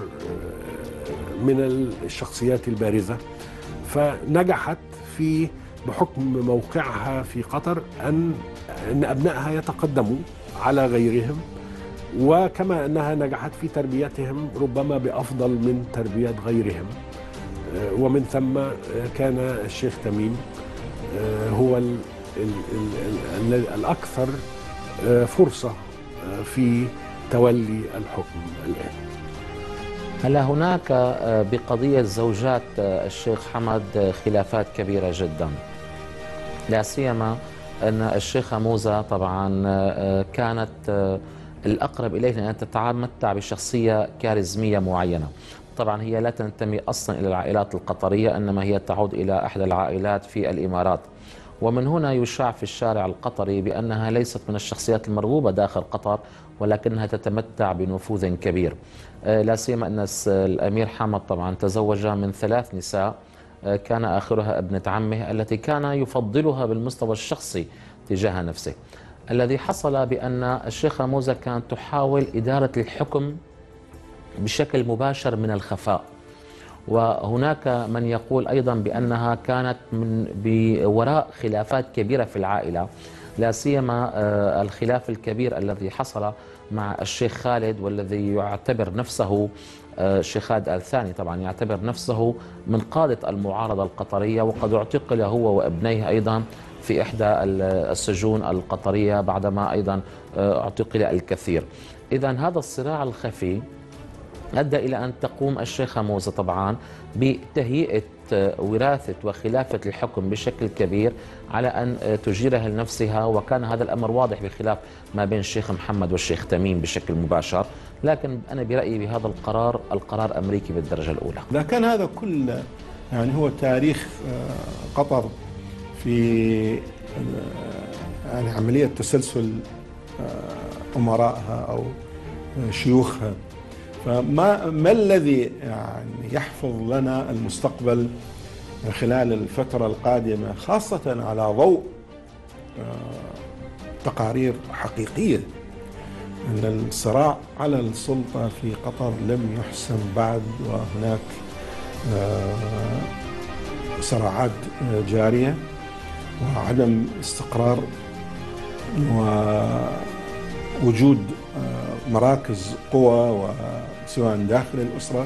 من الشخصيات البارزة، فنجحت في بحكم موقعها في قطر أن أن أبنائها يتقدموا على غيرهم، وكما أنها نجحت في تربيتهم ربما بأفضل من تربية غيرهم. ومن ثم كان الشيخ تميم هو ال ال ال الأكثر فرصة في تولي الحكم الآن. هلا هناك بقضية زوجات الشيخ حمد خلافات كبيرة جدا، لا سيما أن الشيخة موزة طبعا كانت الأقرب إليه أن تتمتع بشخصية كاريزمية معينة. طبعا هي لا تنتمي أصلا إلى العائلات القطرية، إنما هي تعود إلى إحدى العائلات في الإمارات، ومن هنا يشاع في الشارع القطري بأنها ليست من الشخصيات المرغوبة داخل قطر، ولكنها تتمتع بنفوذ كبير. لا سيما أن الأمير حمد طبعا تزوج من ثلاث نساء، كان آخرها ابنة عمه التي كان يفضلها بالمستوى الشخصي تجاه نفسه. الذي حصل بأن الشيخة موزة كانت تحاول إدارة الحكم بشكل مباشر من الخفاء، وهناك من يقول أيضا بأنها كانت من بوراء خلافات كبيرة في العائلة، لا سيما الخلاف الكبير الذي حصل مع الشيخ خالد، والذي يعتبر نفسه الشيخ خالد آل ثاني طبعا يعتبر نفسه من قادة المعارضة القطرية، وقد اعتقل هو وابنيه أيضا في إحدى السجون القطرية بعدما أيضا اعتقل الكثير. إذن هذا الصراع الخفي أدى إلى أن تقوم الشيخة موزة طبعا بتهيئة وراثة وخلافة الحكم بشكل كبير على أن تجيرها لنفسها، وكان هذا الأمر واضح بخلاف ما بين الشيخ محمد والشيخ تميم بشكل مباشر، لكن أنا برأيي بهذا القرار القرار أمريكي بالدرجة الأولى. إذا كان هذا كل يعني هو تاريخ قطر في يعني عملية تسلسل أمرائها أو شيوخها، فما ما الذي يعني يحفظ لنا المستقبل خلال الفترة القادمة، خاصة على ضوء تقارير حقيقية أن الصراع على السلطة في قطر لم يحسم بعد، وهناك صراعات جارية وعدم استقرار ووجود مراكز قوى سواء داخل الأسرة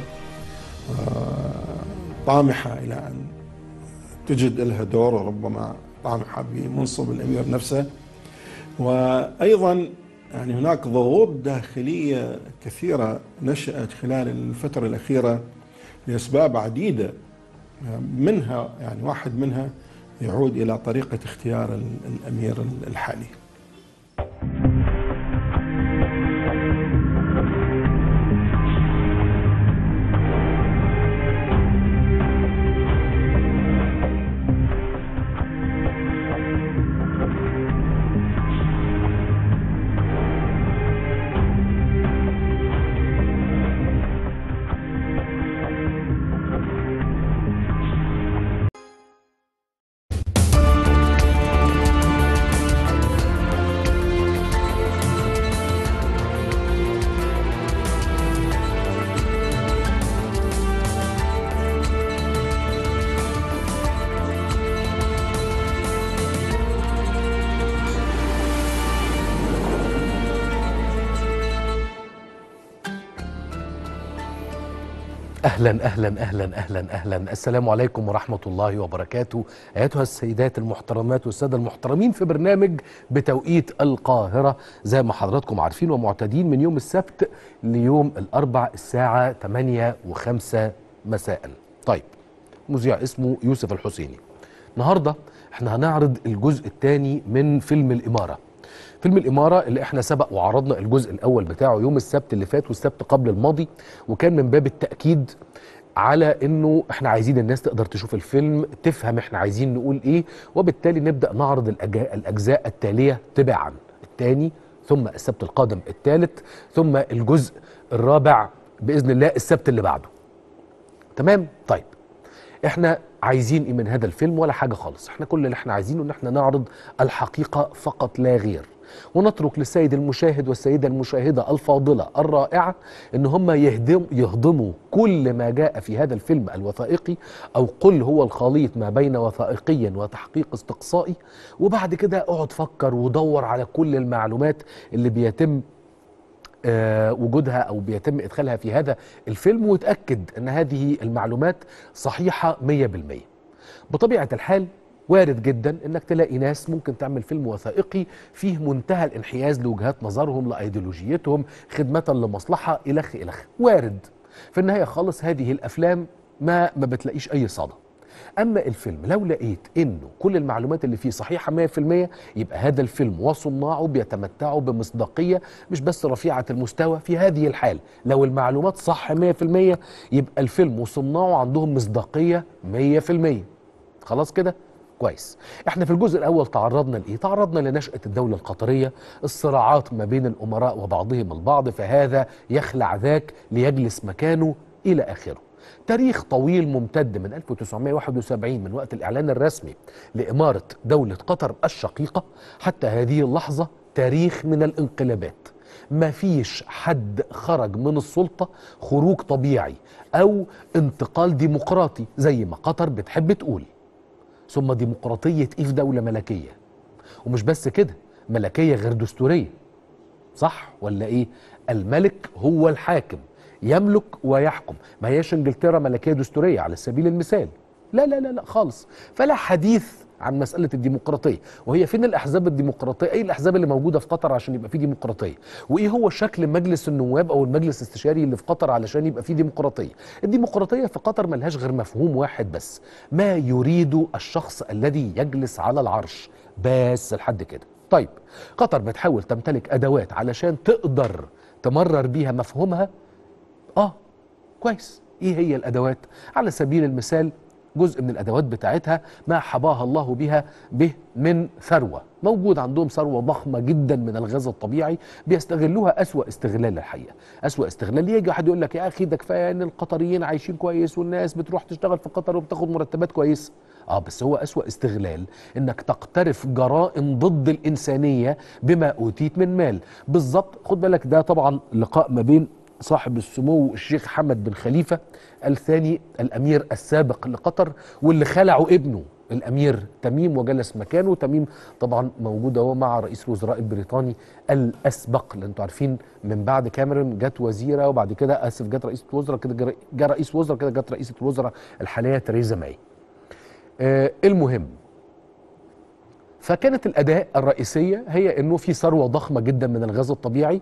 طامحة إلى أن تجد لها دور، وربما طامحة بمنصب الأمير نفسه. وأيضا يعني هناك ضغوط داخلية كثيرة نشأت خلال الفترة الأخيرة لأسباب عديدة، منها يعني واحد منها يعود إلى طريقة اختيار الأمير الحالي. أهلا أهلا أهلا أهلا أهلا السلام عليكم ورحمة الله وبركاته. أيتها السيدات المحترمات والسادة المحترمين في برنامج بتوقيت القاهرة، زي ما حضراتكم عارفين ومعتادين، من يوم السبت ليوم الأربع الساعة ثمانية وخمسة مساء. طيب، مذيع اسمه يوسف الحسيني. النهاردة احنا هنعرض الجزء الثاني من فيلم الإمارة. فيلم الإمارة اللي احنا سبق وعرضنا الجزء الأول بتاعه يوم السبت اللي فات والسبت قبل الماضي، وكان من باب التأكيد على انه احنا عايزين الناس تقدر تشوف الفيلم تفهم احنا عايزين نقول ايه، وبالتالي نبدأ نعرض الأجزاء التالية تباعا، الثاني ثم السبت القادم الثالث ثم الجزء الرابع بإذن الله السبت اللي بعده. تمام؟ طيب، احنا عايزين ايه من هذا الفيلم؟ ولا حاجة خالص. احنا كل اللي احنا عايزينه ان احنا نعرض الحقيقة فقط لا غير، ونترك للسيد المشاهد والسيدة المشاهدة الفاضلة الرائعة ان هم يهدم يهضموا كل ما جاء في هذا الفيلم الوثائقي، او قل هو الخليط ما بين وثائقي وتحقيق استقصائي، وبعد كده اقعد فكر ودور على كل المعلومات اللي بيتم آه وجودها او بيتم ادخالها في هذا الفيلم، وتأكد ان هذه المعلومات صحيحة مية بالمية. بطبيعة الحال وارد جدا انك تلاقي ناس ممكن تعمل فيلم وثائقي فيه منتهى الانحياز لوجهات نظرهم، لايديولوجيتهم، خدمة لمصلحة، الخ الخ. وارد. في النهاية خالص هذه الافلام ما ما بتلاقيش اي صدى. اما الفيلم لو لقيت انه كل المعلومات اللي فيه صحيحة مية بالمية، يبقى هذا الفيلم وصناعه بيتمتعوا بمصداقية مش بس رفيعة المستوى. في هذه الحال لو المعلومات صح مية بالمية، يبقى الفيلم وصناعه عندهم مصداقية مية بالمية. خلاص كده؟ كويس. احنا في الجزء الاول تعرضنا لايه؟ تعرضنا لنشأة الدولة القطرية، الصراعات ما بين الامراء وبعضهم البعض، فهذا يخلع ذاك ليجلس مكانه الى اخره. تاريخ طويل ممتد من ألف وتسعمائة وواحد وسبعين من وقت الاعلان الرسمي لامارة دولة قطر الشقيقة حتى هذه اللحظة، تاريخ من الانقلابات. ما فيش حد خرج من السلطة خروج طبيعي او انتقال ديمقراطي زي ما قطر بتحب تقول. ثم ديمقراطية ايه في دولة ملكية؟ ومش بس كده، ملكية غير دستورية. صح ولا ايه؟ الملك هو الحاكم، يملك ويحكم. ما هيش انجلترا ملكية دستورية على سبيل المثال، لا لا لا لا خالص. فلا حديث عن مسألة الديمقراطية. وهي فين الأحزاب الديمقراطية؟ أي الأحزاب اللي موجودة في قطر عشان يبقى فيه ديمقراطية؟ وإيه هو شكل مجلس النواب أو المجلس الاستشاري اللي في قطر علشان يبقى فيه ديمقراطية؟ الديمقراطية في قطر ملهاش غير مفهوم واحد بس: ما يريد الشخص الذي يجلس على العرش، بس لحد كده. طيب، قطر بتحاول تمتلك أدوات علشان تقدر تمرر بيها مفهومها؟ اه كويس. ايه هي الادوات؟ على سبيل المثال جزء من الادوات بتاعتها ما حباها الله بها به من ثروه، موجود عندهم ثروه ضخمه جدا من الغاز الطبيعي بيستغلوها اسوأ استغلال. الحقيقه اسوأ استغلال. يجي واحد يقول لك يا اخي ده كفايه ان القطريين عايشين كويس والناس بتروح تشتغل في قطر وبتاخد مرتبات كويسه. اه بس هو اسوأ استغلال انك تقترف جرائم ضد الانسانيه بما اوتيت من مال. بالظبط. خد بالك ده طبعا لقاء ما بين صاحب السمو الشيخ حمد بن خليفة الثاني الأمير السابق لقطر واللي خلعوا ابنه الأمير تميم وجلس مكانه. تميم طبعا موجود اهو مع رئيس الوزراء البريطاني الأسبق، لأن انتوا عارفين من بعد كاميرون جت وزيرة وبعد كده آسف جت رئيسة وزراء، كده جه رئيس وزراء، كده جت رئيسة الوزراء الحالية تريزا ماي. آه المهم، فكانت الأداة الرئيسية هي أنه في ثروة ضخمة جدا من الغاز الطبيعي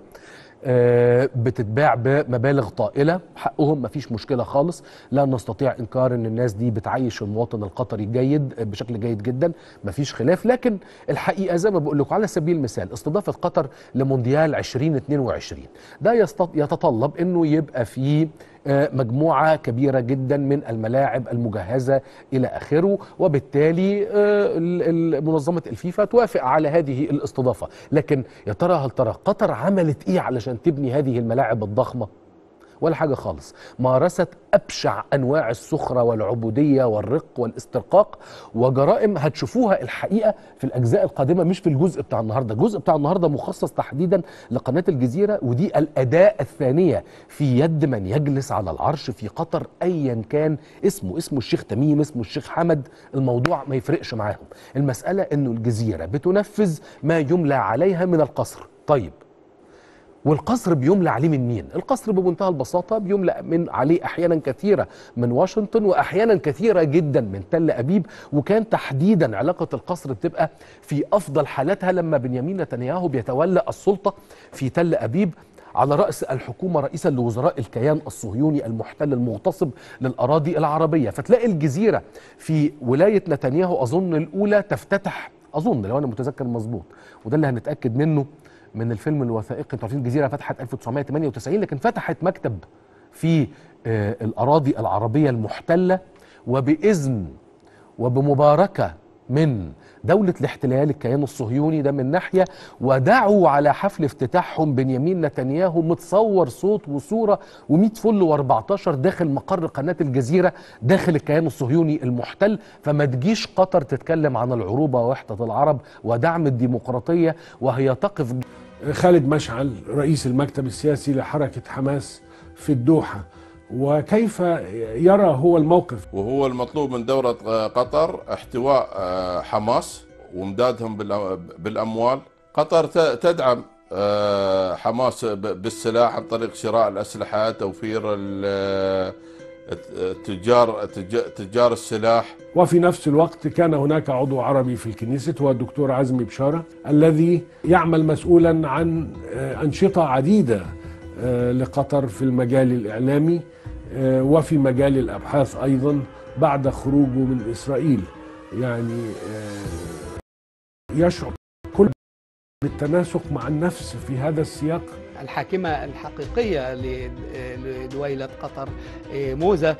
بتتباع بمبالغ طائلة، حقهم مفيش مشكلة خالص، لا نستطيع إنكار أن الناس دي بتعيش المواطن القطري جيد بشكل جيد جدا، مفيش خلاف. لكن الحقيقة زي ما بقول لكم على سبيل المثال استضافة قطر لمونديال ألفين واثنين وعشرين ده يتطلب أنه يبقى فيه مجموعة كبيرة جدا من الملاعب المجهزة إلى آخره، وبالتالي منظمة الفيفا توافق على هذه الاستضافة. لكن يا ترى هل ترى قطر عملت إيه علشان تبني هذه الملاعب الضخمة؟ ولا حاجة خالص. مارست أبشع أنواع السخرة والعبودية والرق والاسترقاق وجرائم هتشوفوها الحقيقة في الأجزاء القادمة، مش في الجزء بتاع النهاردة. الجزء بتاع النهاردة مخصص تحديدا لقناة الجزيرة، ودي الأداة الثانية في يد من يجلس على العرش في قطر أيا كان اسمه، اسمه الشيخ تميم، اسمه الشيخ حمد، الموضوع ما يفرقش معاهم. المسألة أنه الجزيرة بتنفذ ما يملى عليها من القصر. طيب والقصر بيملى عليه من مين؟ القصر بمنتهى البساطة بيملى من عليه أحيانا كثيرة من واشنطن وأحيانا كثيرة جدا من تل أبيب. وكان تحديدا علاقة القصر بتبقى في أفضل حالاتها لما بنيامين نتنياهو بيتولى السلطة في تل أبيب على رأس الحكومة رئيسا لوزراء الكيان الصهيوني المحتل المغتصب للأراضي العربية. فتلاقي الجزيرة في ولاية نتنياهو أظن الأولى تفتتح، أظن لو أنا متذكر مظبوط، وده اللي هنتأكد منه من الفيلم الوثائقي. انتوا عارفين الجزيره فتحت ألف وتسعمائة وثمانية وتسعين، لكن فتحت مكتب في آه الاراضي العربيه المحتله وباذن وبمباركه من دولة الاحتلال الكيان الصهيوني ده من ناحية، ودعوا على حفل افتتاحهم بنيامين نتنياهو متصور صوت وصورة ومئة فل واربعتاشر داخل مقر قناة الجزيرة داخل الكيان الصهيوني المحتل. فما تجيش قطر تتكلم عن العروبة ووحدة العرب ودعم الديمقراطية وهي تقف. خالد مشعل رئيس المكتب السياسي لحركة حماس في الدوحة، وكيف يرى هو الموقف؟ وهو المطلوب من دولة قطر احتواء حماس وامدادهم بالأموال. قطر تدعم حماس بالسلاح عن طريق شراء الأسلحة، توفير تجار تجار السلاح. وفي نفس الوقت كان هناك عضو عربي في الكنيسة هو الدكتور عزمي بشارة الذي يعمل مسؤولا عن أنشطة عديدة لقطر في المجال الإعلامي وفي مجال الأبحاث أيضا بعد خروجه من إسرائيل. يعني يشعر كل بالتناسق مع النفس في هذا السياق. الحاكمة الحقيقية لدويلة قطر موزة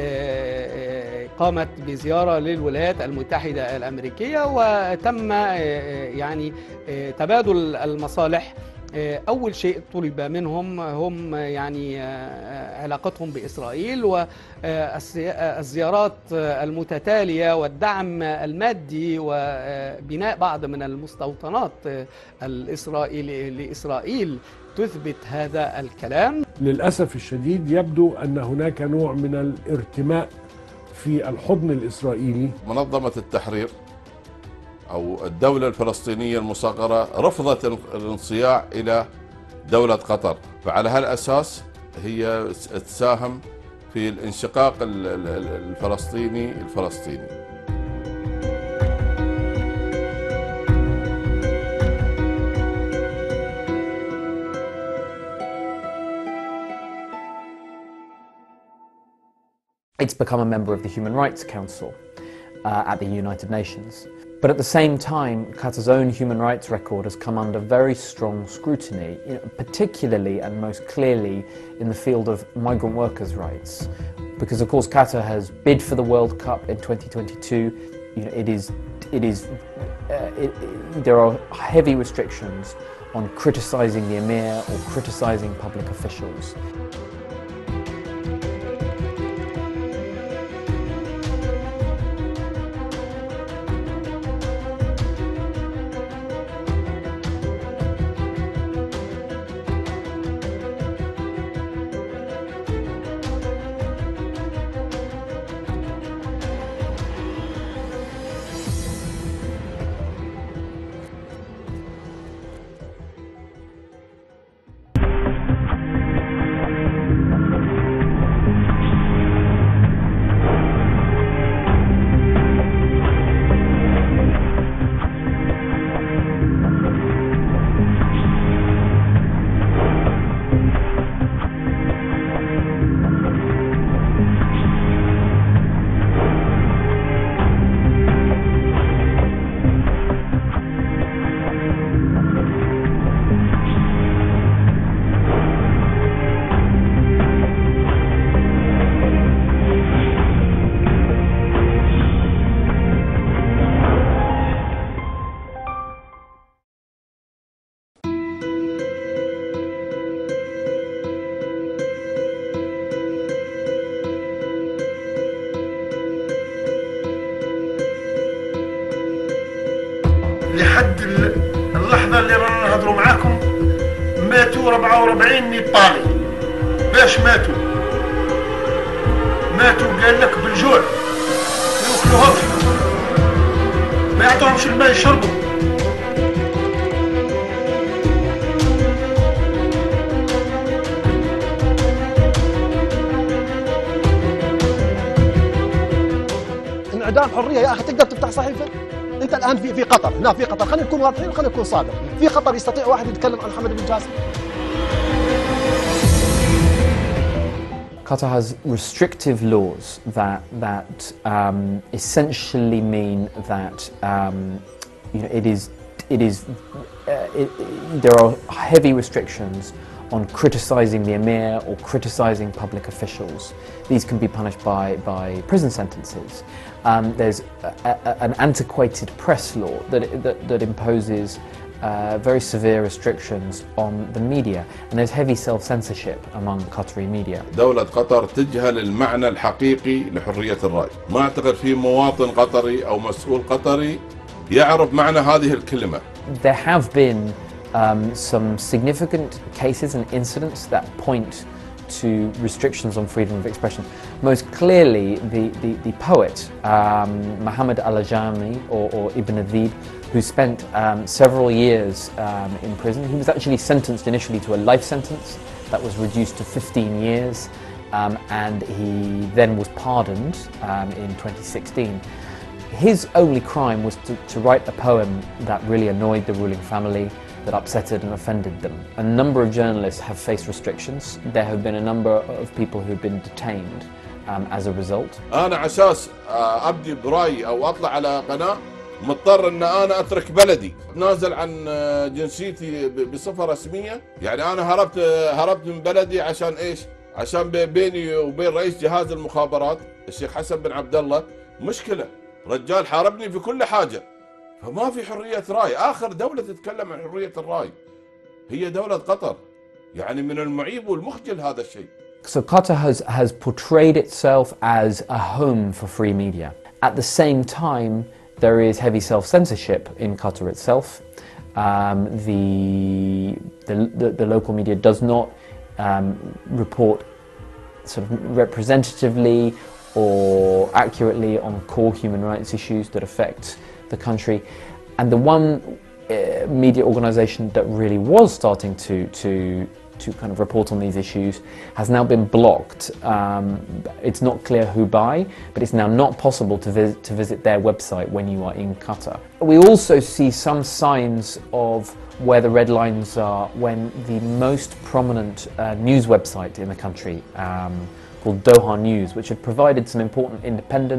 قامت بزيارة للولايات المتحدة الأمريكية وتم يعني تبادل المصالح. أول شيء طلب منهم هم يعني علاقتهم بإسرائيل والزيارات المتتالية والدعم المادي وبناء بعض من المستوطنات الإسرائيلية لإسرائيل تثبت هذا الكلام. للأسف الشديد يبدو أن هناك نوع من الارتماء في الحضن الإسرائيلي. منظمة التحرير أو الدولة الفلسطينية المصغرة رفضت الانصياع إلى دولة قطر، فعلى هالأساس هي تساهم في الانشقاق الفلسطيني الفلسطيني. It's become a member of the Human Rights Council. uh, at the United Nations. But at the same time, Qatar's own human rights record has come under very strong scrutiny, you know, particularly and most clearly in the field of migrant workers' rights. Because of course Qatar has bid for the World Cup in twenty twenty-two. You know, it is, it is, uh, it, it, there are heavy restrictions on criticising the Emir or criticising public officials. لحد اللحظة اللي رانا نهضروا معاكم ماتوا أربعة وأربعين نيبالي. باش ماتوا؟ ماتوا قال لك بالجوع، ما ياكلوهمش، ما يعطوهمش الماء يشربوا. انعدام حرية يا أخي، تقدر تفتح صحيفة؟ انت الان في في قطر، هنا في قطر، خلينا نكون واضحين وخلينا نكون صادق، في قطر يستطيع واحد يتكلم عن حمد بن جاسم؟ Qatar has restrictive laws that that um, essentially mean that um, you know, it is it is uh, it, it, there are heavy restrictions on criticising the Emir or criticising public officials. These can be punished by, by prison sentences. Um, there's a, a, an antiquated press law that, that, that imposes uh, very severe restrictions on the media, and there's heavy self-censorship among Qatari media. دولة قطر تجهل المعنى الحقيقي لحرية الرأي. ما أعتقد في مواطن قطري أو مسؤول قطري يعرف معنى هذه الكلمة. There have been Um, some significant cases and incidents that point to restrictions on freedom of expression. Most clearly, the, the, the poet um, Muhammad al-Ajami or, or Ibn Adib, who spent um, several years um, in prison. He was actually sentenced initially to a life sentence that was reduced to fifteen years, um, and he then was pardoned um, in twenty sixteen. His only crime was to, to write a poem that really annoyed the ruling family, that upset and offended them. A number of journalists have faced restrictions. There have been a number of people who've been detained um, as a result. أنا عشاس أبدي برأيي أو أطلع على قناة مضطر أن أنا أترك بلدي، أتنازل عن جنسيتي بصفة رسمية. يعني أنا هربت هربت من بلدي عشان إيش؟ عشان بيني وبين رئيس جهاز المخابرات الشيخ حسن بن عبد الله مشكلة. رجال حاربني في كل حاجة. فما في حرية رأي. آخر دولة تتكلم عن حرية الرأي هي دولة قطر. يعني من المعيب والمخجل هذا الشيء. So Qatar has, has portrayed itself as a home for free media. At the same time, there is heavy self-censorship in Qatar itself. Um, the, the, the, the local media does not um, report sort of representatively or accurately on core human rights issues that affect the country, and the one uh, media organisation that really was starting to to to kind of report on these issues has now been blocked. Um, it's not clear who by, but it's now not possible to visit to visit their website when you are in Qatar. We also see some signs of where the red lines are when the most prominent uh, news website in the country, um, called Doha News, which had provided some important independent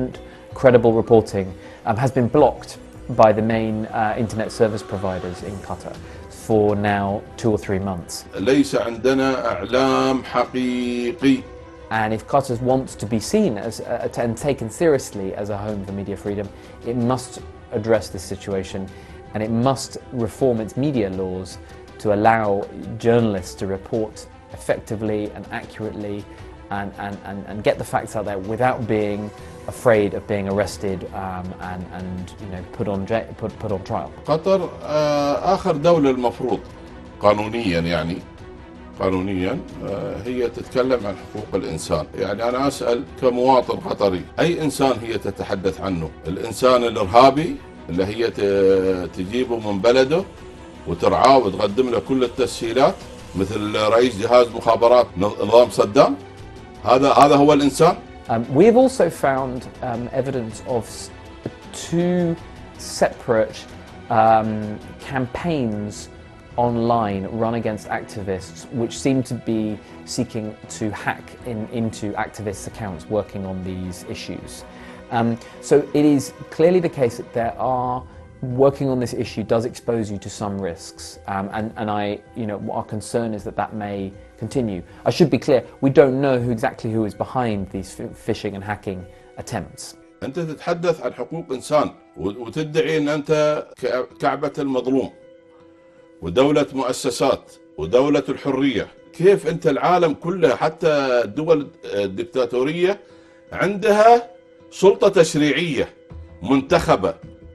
credible reporting um, has been blocked by the main uh, internet service providers in Qatar for now two or three months. ليس عندنا إعلام حقيقي. And if Qatar wants to be seen as uh, and taken seriously as a home for media freedom, it must address this situation, and it must reform its media laws to allow journalists to report effectively and accurately and, and, and, and get the facts out there without being afraid of being arrested um, and, and you know, put on, put, put on trial. قطر آخر دولة المفروض قانونيا يعني قانونيا هي تتكلم عن حقوق الإنسان. يعني أنا أسأل كمواطن قطري، أي إنسان هي تتحدث عنه؟ الإنسان الإرهابي اللي هي تجيبه من بلده وترعاه وتقدم له كل التسهيلات مثل رئيس جهاز مخابرات نظام صدام؟ هذا هذا هو الإنسان؟ Um, we have also found um, evidence of two separate um, campaigns online run against activists which seem to be seeking to hack in, into activists' accounts working on these issues. Um, so it is clearly the case that there are, working on this issue does expose you to some risks, um, and, and I, you know, our concern is that that may continue. I should be clear, we don't know who exactly who is behind these phishing and hacking attempts. أنت تتحدث عن حقوق إنسان وتدعي أن أنت كعبة المظلوم ودولة مؤسسات ودولة الحرية. كيف أنت العالم كله حتى الدول الدكتاتورية عندها سلطة تشريعية منتخبة،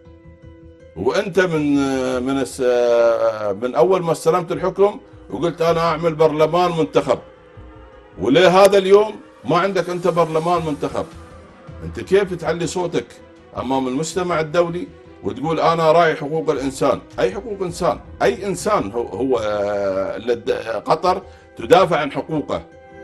وأنت من من من أول ما استلمت الحكم وقلت أنا أعمل برلمان منتخب، وليه هذا اليوم ما عندك أنت برلمان منتخب؟ أنت كيف تعلي صوتك أمام المجتمع الدولي وتقول أنا راعي حقوق الإنسان؟ أي حقوق إنسان؟ أي إنسان هو, هو قطر تدافع عن حقوقه؟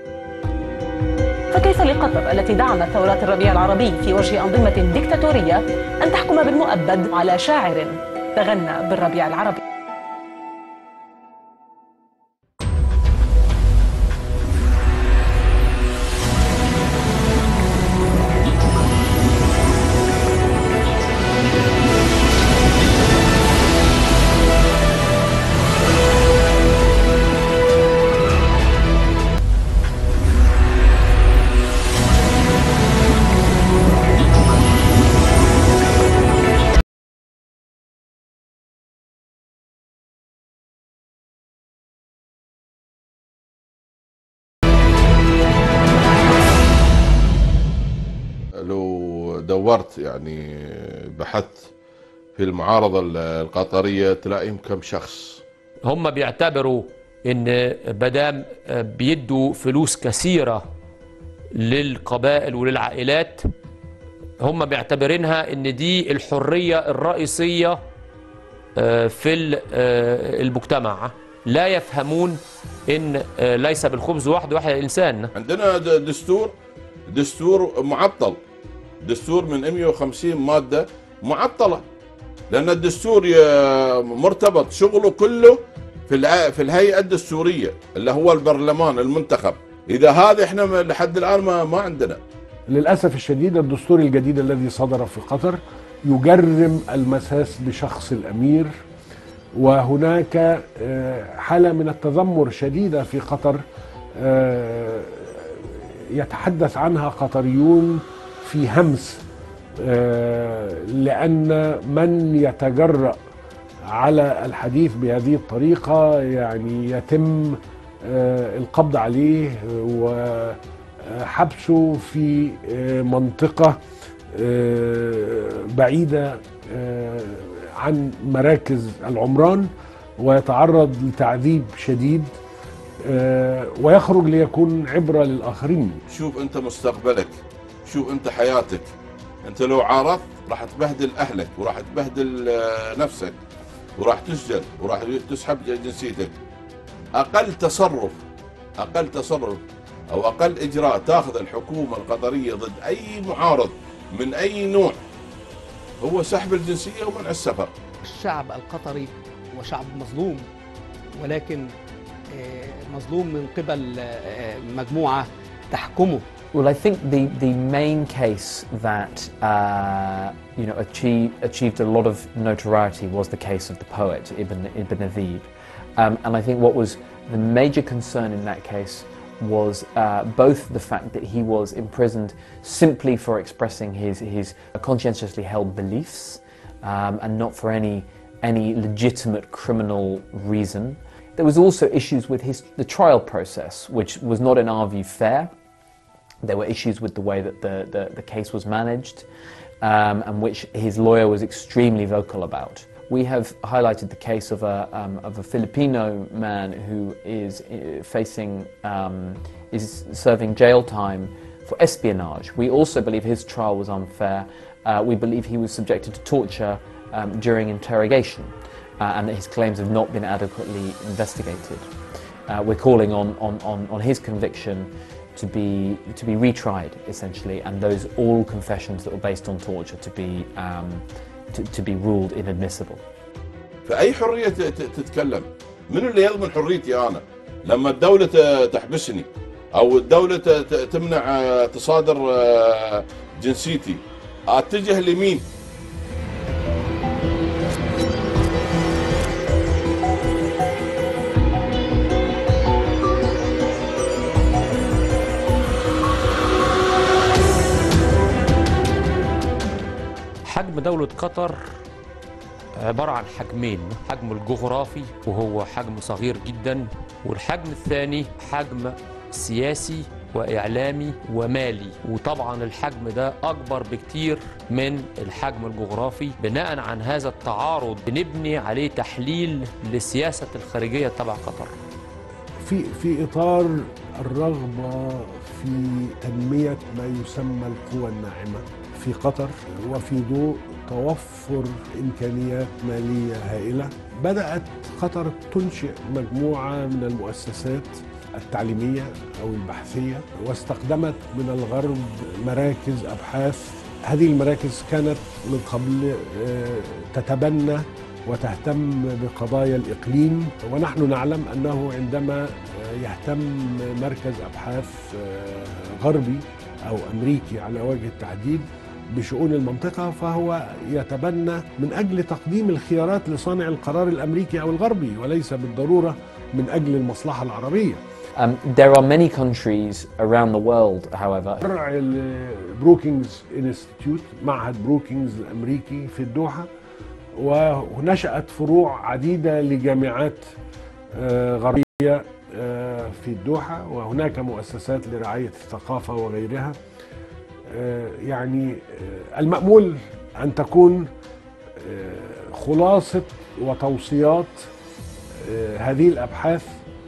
فكيف لقطر التي دعمت ثورات الربيع العربي في وجه أنظمة ديكتاتورية أن تحكم بالمؤبد على شاعر تغنى بالربيع العربي؟ لو دورت يعني بحثت في المعارضة القطرية تلاقيهم كم شخص. هم بيعتبروا ان مادام بيدوا فلوس كثيرة للقبائل وللعائلات، هم بيعتبرينها ان دي الحرية الرئيسية في المجتمع. لا يفهمون ان ليس بالخبز وحده يحيى الانسان. عندنا دستور دستور معطل، دستور من مئة وخمسين مادة معطلة، لأن الدستور مرتبط شغله كله في في الهيئة الدستورية اللي هو البرلمان المنتخب. إذا هذا إحنا لحد الآن ما ما عندنا. للأسف الشديد الدستور الجديد الذي صدر في قطر يجرم المساس بشخص الأمير، وهناك حالة من التذمر شديدة في قطر يتحدث عنها قطريون في همس، لأن من يتجرأ على الحديث بهذه الطريقة يعني يتم القبض عليه وحبسه في منطقة بعيدة عن مراكز العمران، ويتعرض لتعذيب شديد ويخرج ليكون عبرة للآخرين. شوف أنت مستقبلك، شوف أنت حياتك. أنت لو عارضت راح تبهدل أهلك وراح تبهدل نفسك وراح تسجن وراح تسحب جنسيتك. أقل تصرف أقل تصرف أو أقل إجراء تأخذ الحكومة القطرية ضد أي معارض من أي نوع هو سحب الجنسية ومنع السفر. الشعب القطري هو شعب مظلوم، ولكن مظلوم من قبل مجموعة تحكمه Well, I think the, the main case that uh, you know achieved achieved a lot of notoriety was the case of the poet Ibn Ibn Adib, um, and I think what was the major concern in that case was uh, both the fact that he was imprisoned simply for expressing his his conscientiously held beliefs, um, and not for any any legitimate criminal reason. There was also issues with his the trial process, which was not, in our view, fair. There were issues with the way that the, the, the case was managed, um, and which his lawyer was extremely vocal about. We have highlighted the case of a, um, of a Filipino man who is facing, um, is serving jail time for espionage. We also believe his trial was unfair. Uh, we believe he was subjected to torture um, during interrogation, uh, and that his claims have not been adequately investigated. Uh, we're calling on, on, on, on his conviction to be to be retried, essentially, and those all confessions that were based on torture to be um, to, to be ruled inadmissible. فأي حرية تتكلم؟ من اللي يضمن حريتي أنا؟ لما الدولة تحبسني أو الدولة تمنع تصادر جنسيتي، أتجه لمين؟ حجم دولة قطر عبارة عن حجمين، حجم الجغرافي وهو حجم صغير جدا، والحجم الثاني حجم سياسي وإعلامي ومالي، وطبعا الحجم ده أكبر بكتير من الحجم الجغرافي. بناء عن هذا التعارض بنبني عليه تحليل للسياسة الخارجية تبع قطر. في في إطار الرغبة في تنمية ما يسمى القوى الناعمة في قطر، وفي ضوء توفر إمكانيات مالية هائلة، بدأت قطر تنشئ مجموعة من المؤسسات التعليمية أو البحثية، واستخدمت من الغرب مراكز أبحاث. هذه المراكز كانت من قبل تتبنى وتهتم بقضايا الإقليم، ونحن نعلم أنه عندما يهتم مركز أبحاث غربي أو أمريكي على وجه التحديد بشؤون المنطقة، فهو يتبنى من أجل تقديم الخيارات لصانع القرار الأمريكي أو الغربي، وليس بالضرورة من أجل المصلحة العربية. Um, there are many countries around the world, however. فرع البروكينجز انستيتيوت، معهد بروكينجز الأمريكي في الدوحة، ونشأت فروع عديدة لجامعات غربية في الدوحة، وهناك مؤسسات لرعاية الثقافة وغيرها. يعني المأمول أن تكون خلاصة وتوصيات هذه الأبحاث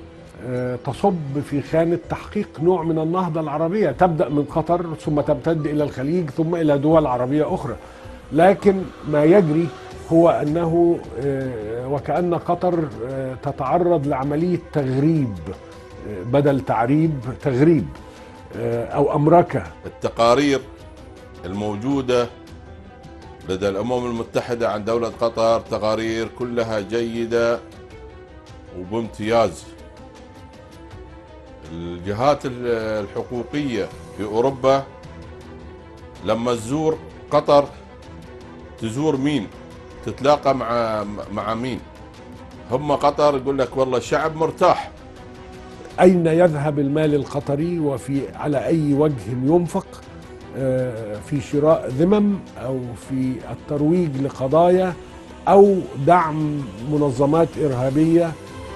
تصب في خانة تحقيق نوع من النهضة العربية، تبدأ من قطر ثم تمتد إلى الخليج ثم إلى دول عربية أخرى. لكن ما يجري هو أنه وكأن قطر تتعرض لعملية تغريب بدل تعريب، تغريب أو أمركة. التقارير الموجودة لدى الأمم المتحدة عن دولة قطر تقارير كلها جيدة وبامتياز. الجهات الحقوقية في أوروبا لما تزور قطر تزور مين؟ تتلاقى مع مع مين؟ هم قطر يقول لك والله الشعب مرتاح. أين يذهب المال القطري وفي على أي وجه ينفق؟ في شراء ذمم أو في الترويج لقضايا أو دعم منظمات إرهابية.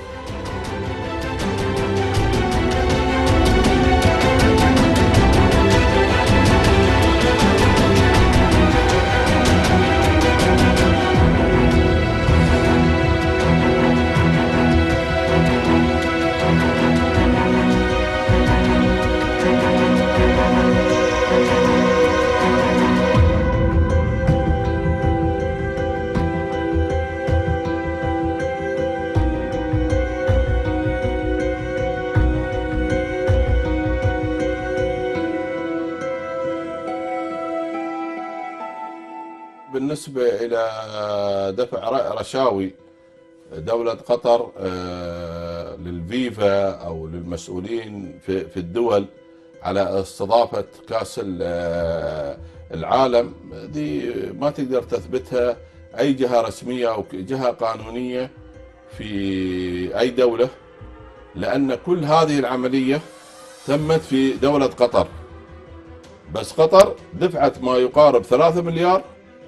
بالنسبة إلى دفع رشاوي دولة قطر للفيفا أو للمسؤولين في الدول على استضافة كأس العالم، دي ما تقدر تثبتها أي جهة رسمية أو جهة قانونية في أي دولة، لأن كل هذه العملية تمت في دولة قطر. بس قطر دفعت ما يقارب ثلاثة مليار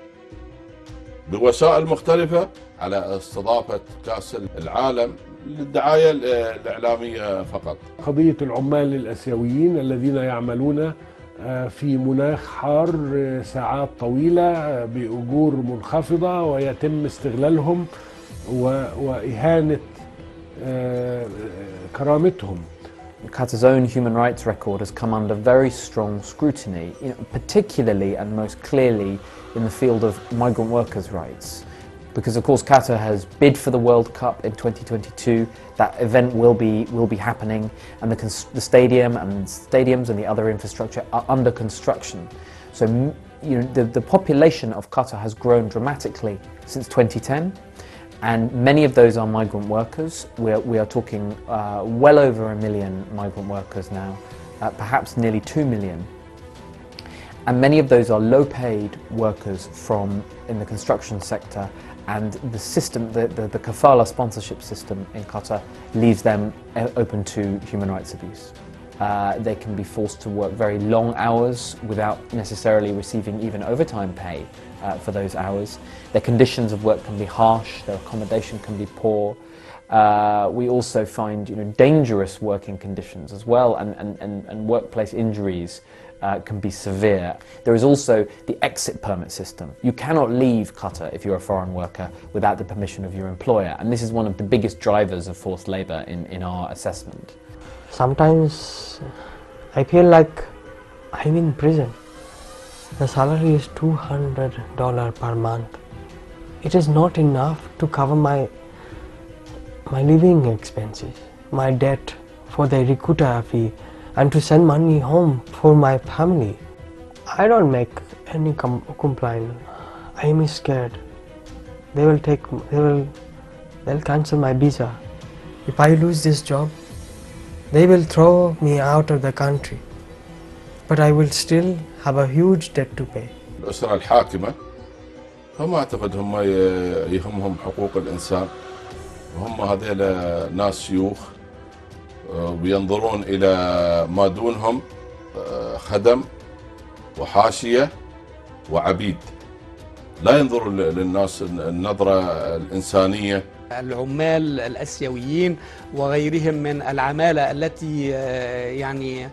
بوسائل مختلفة على استضافة كأس العالم للدعاية الإعلامية فقط. قضية العمال الآسيويين الذين يعملون في مناخ حار ساعات طويلة بأجور منخفضة ويتم استغلالهم وإهانة كرامتهم. Qatar's own human rights record has come under very strong scrutiny, you know, particularly and most clearly in the field of migrant workers' rights. Because of course Qatar has bid for the World Cup in twenty twenty-two. That event will be will be happening, and the, the stadium and stadiums and the other infrastructure are under construction. So you know the, the population of Qatar has grown dramatically since twenty ten, and many of those are migrant workers. We are, we are talking uh, well over a million migrant workers now, uh, perhaps nearly two million. And many of those are low-paid workers from in the construction sector. And the system, the, the, the kafala sponsorship system in Qatar leaves them open to human rights abuse. Uh, they can be forced to work very long hours without necessarily receiving even overtime pay uh, for those hours. Their conditions of work can be harsh, their accommodation can be poor. Uh, we also find you know, dangerous working conditions as well, and, and, and, and workplace injuries Uh, can be severe. There is also the exit permit system. You cannot leave Qatar if you're a foreign worker without the permission of your employer, and this is one of the biggest drivers of forced labour in, in our assessment. Sometimes I feel like I'm in prison. The salary is two hundred dollars per month. It is not enough to cover my my living expenses, my debt for the recruiter fee, and to send money home for my family. I don't make any com complaint. I am scared. They will take, they will, they'll cancel my visa. If I lose this job, they will throw me out of the country. But I will still have a huge debt to pay. الأسرة الحاكمة هم أعتقد هم يهمهم حقوق الإنسان، وهم هذيلا ناس شيوخ وينظرون إلى ما دونهم خدم وحاشية وعبيد، لا ينظرون للناس النظرة الإنسانية. العمال الآسيويين وغيرهم من العمالة التي يعني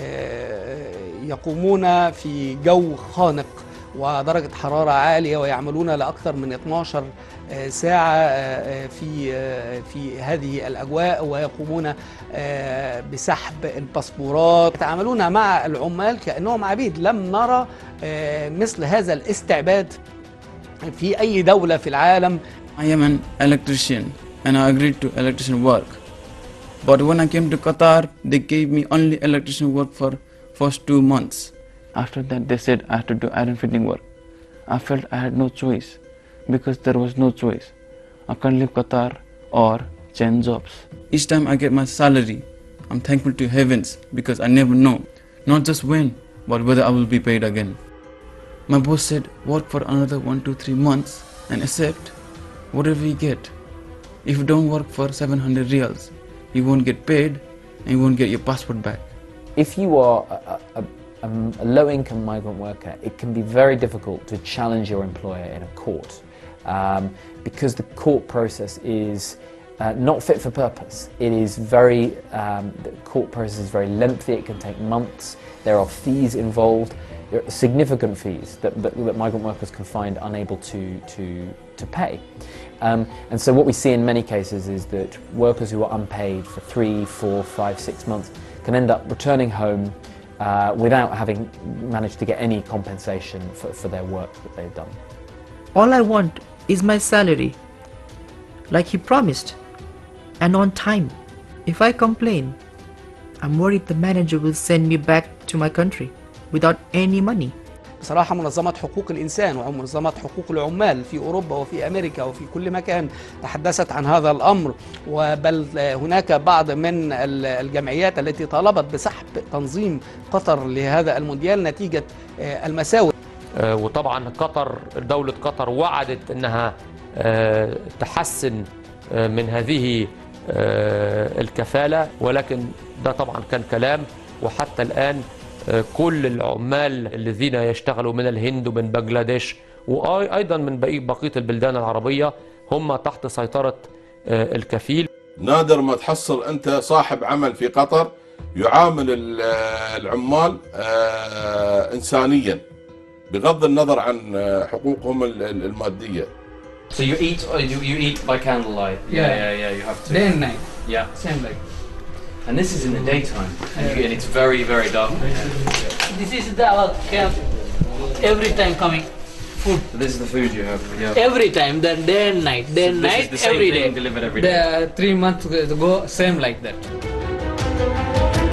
يقومون في جو خانق ودرجة حرارة عالية ويعملون لأكثر من اثنتي عشرة ساعة في في هذه الأجواء، ويقومون بسحب الباسبورات. يتعاملون مع العمال كأنهم عبيد. لم نرى مثل هذا الاستعباد في أي دولة في العالم. I am an electrician and I agreed to electrician work. But when I came to Qatar, they gave me only electrician work for first two months. After that, they said I had to do iron fitting work. I felt I had no choice because there was no choice. I can't leave Qatar or change jobs. Each time I get my salary, I'm thankful to heavens because I never know, not just when, but whether I will be paid again. My boss said, work for another one, two, three months and accept whatever you get. If you don't work for seven hundred riyals, you won't get paid and you won't get your passport back. If you are a, a, a low-income migrant worker, it can be very difficult to challenge your employer in a court um, because the court process is uh, not fit for purpose. It is very, um, the court process is very lengthy, it can take months, there are fees involved, there are significant fees that, that, that migrant workers can find unable to, to, to pay. Um, and so what we see in many cases is that workers who are unpaid for three, four, five, six months can end up returning home uh, without having managed to get any compensation for, for their work that they've done. All I want is my salary, like he promised, and on time. If I complain, I'm worried the manager will send me back to my country without any money. بصراحة منظمات حقوق الإنسان ومنظمات حقوق العمال في أوروبا وفي أمريكا وفي كل مكان تحدثت عن هذا الأمر، وبل هناك بعض من الجمعيات التي طالبت بسحب تنظيم قطر لهذا المونديال نتيجة المساوئ. وطبعا قطر، دولة قطر وعدت أنها تحسن من هذه الكفالة، ولكن ده طبعا كان كلام. وحتى الآن كل العمال الذين يشتغلوا من الهند ومن بنغلاديش وأيضا من بقية البلدان العربية هم تحت سيطرة الكفيل. نادر ما تحصل أنت صاحب عمل في قطر يعامل العمال إنسانيا بغض النظر عن حقوقهم المادية. So you eat you, you eat by candlelight. Yeah, yeah, yeah, yeah, you have to. Day and night. Yeah. Same like. And this is in the daytime, and, you, and it's very, very dark. This is the our camp. Every time coming, food. So this is the food you have. Yeah. Every time, then day and night, day and so night, this is the same every thing day. delivered every day. The three months ago, same like that.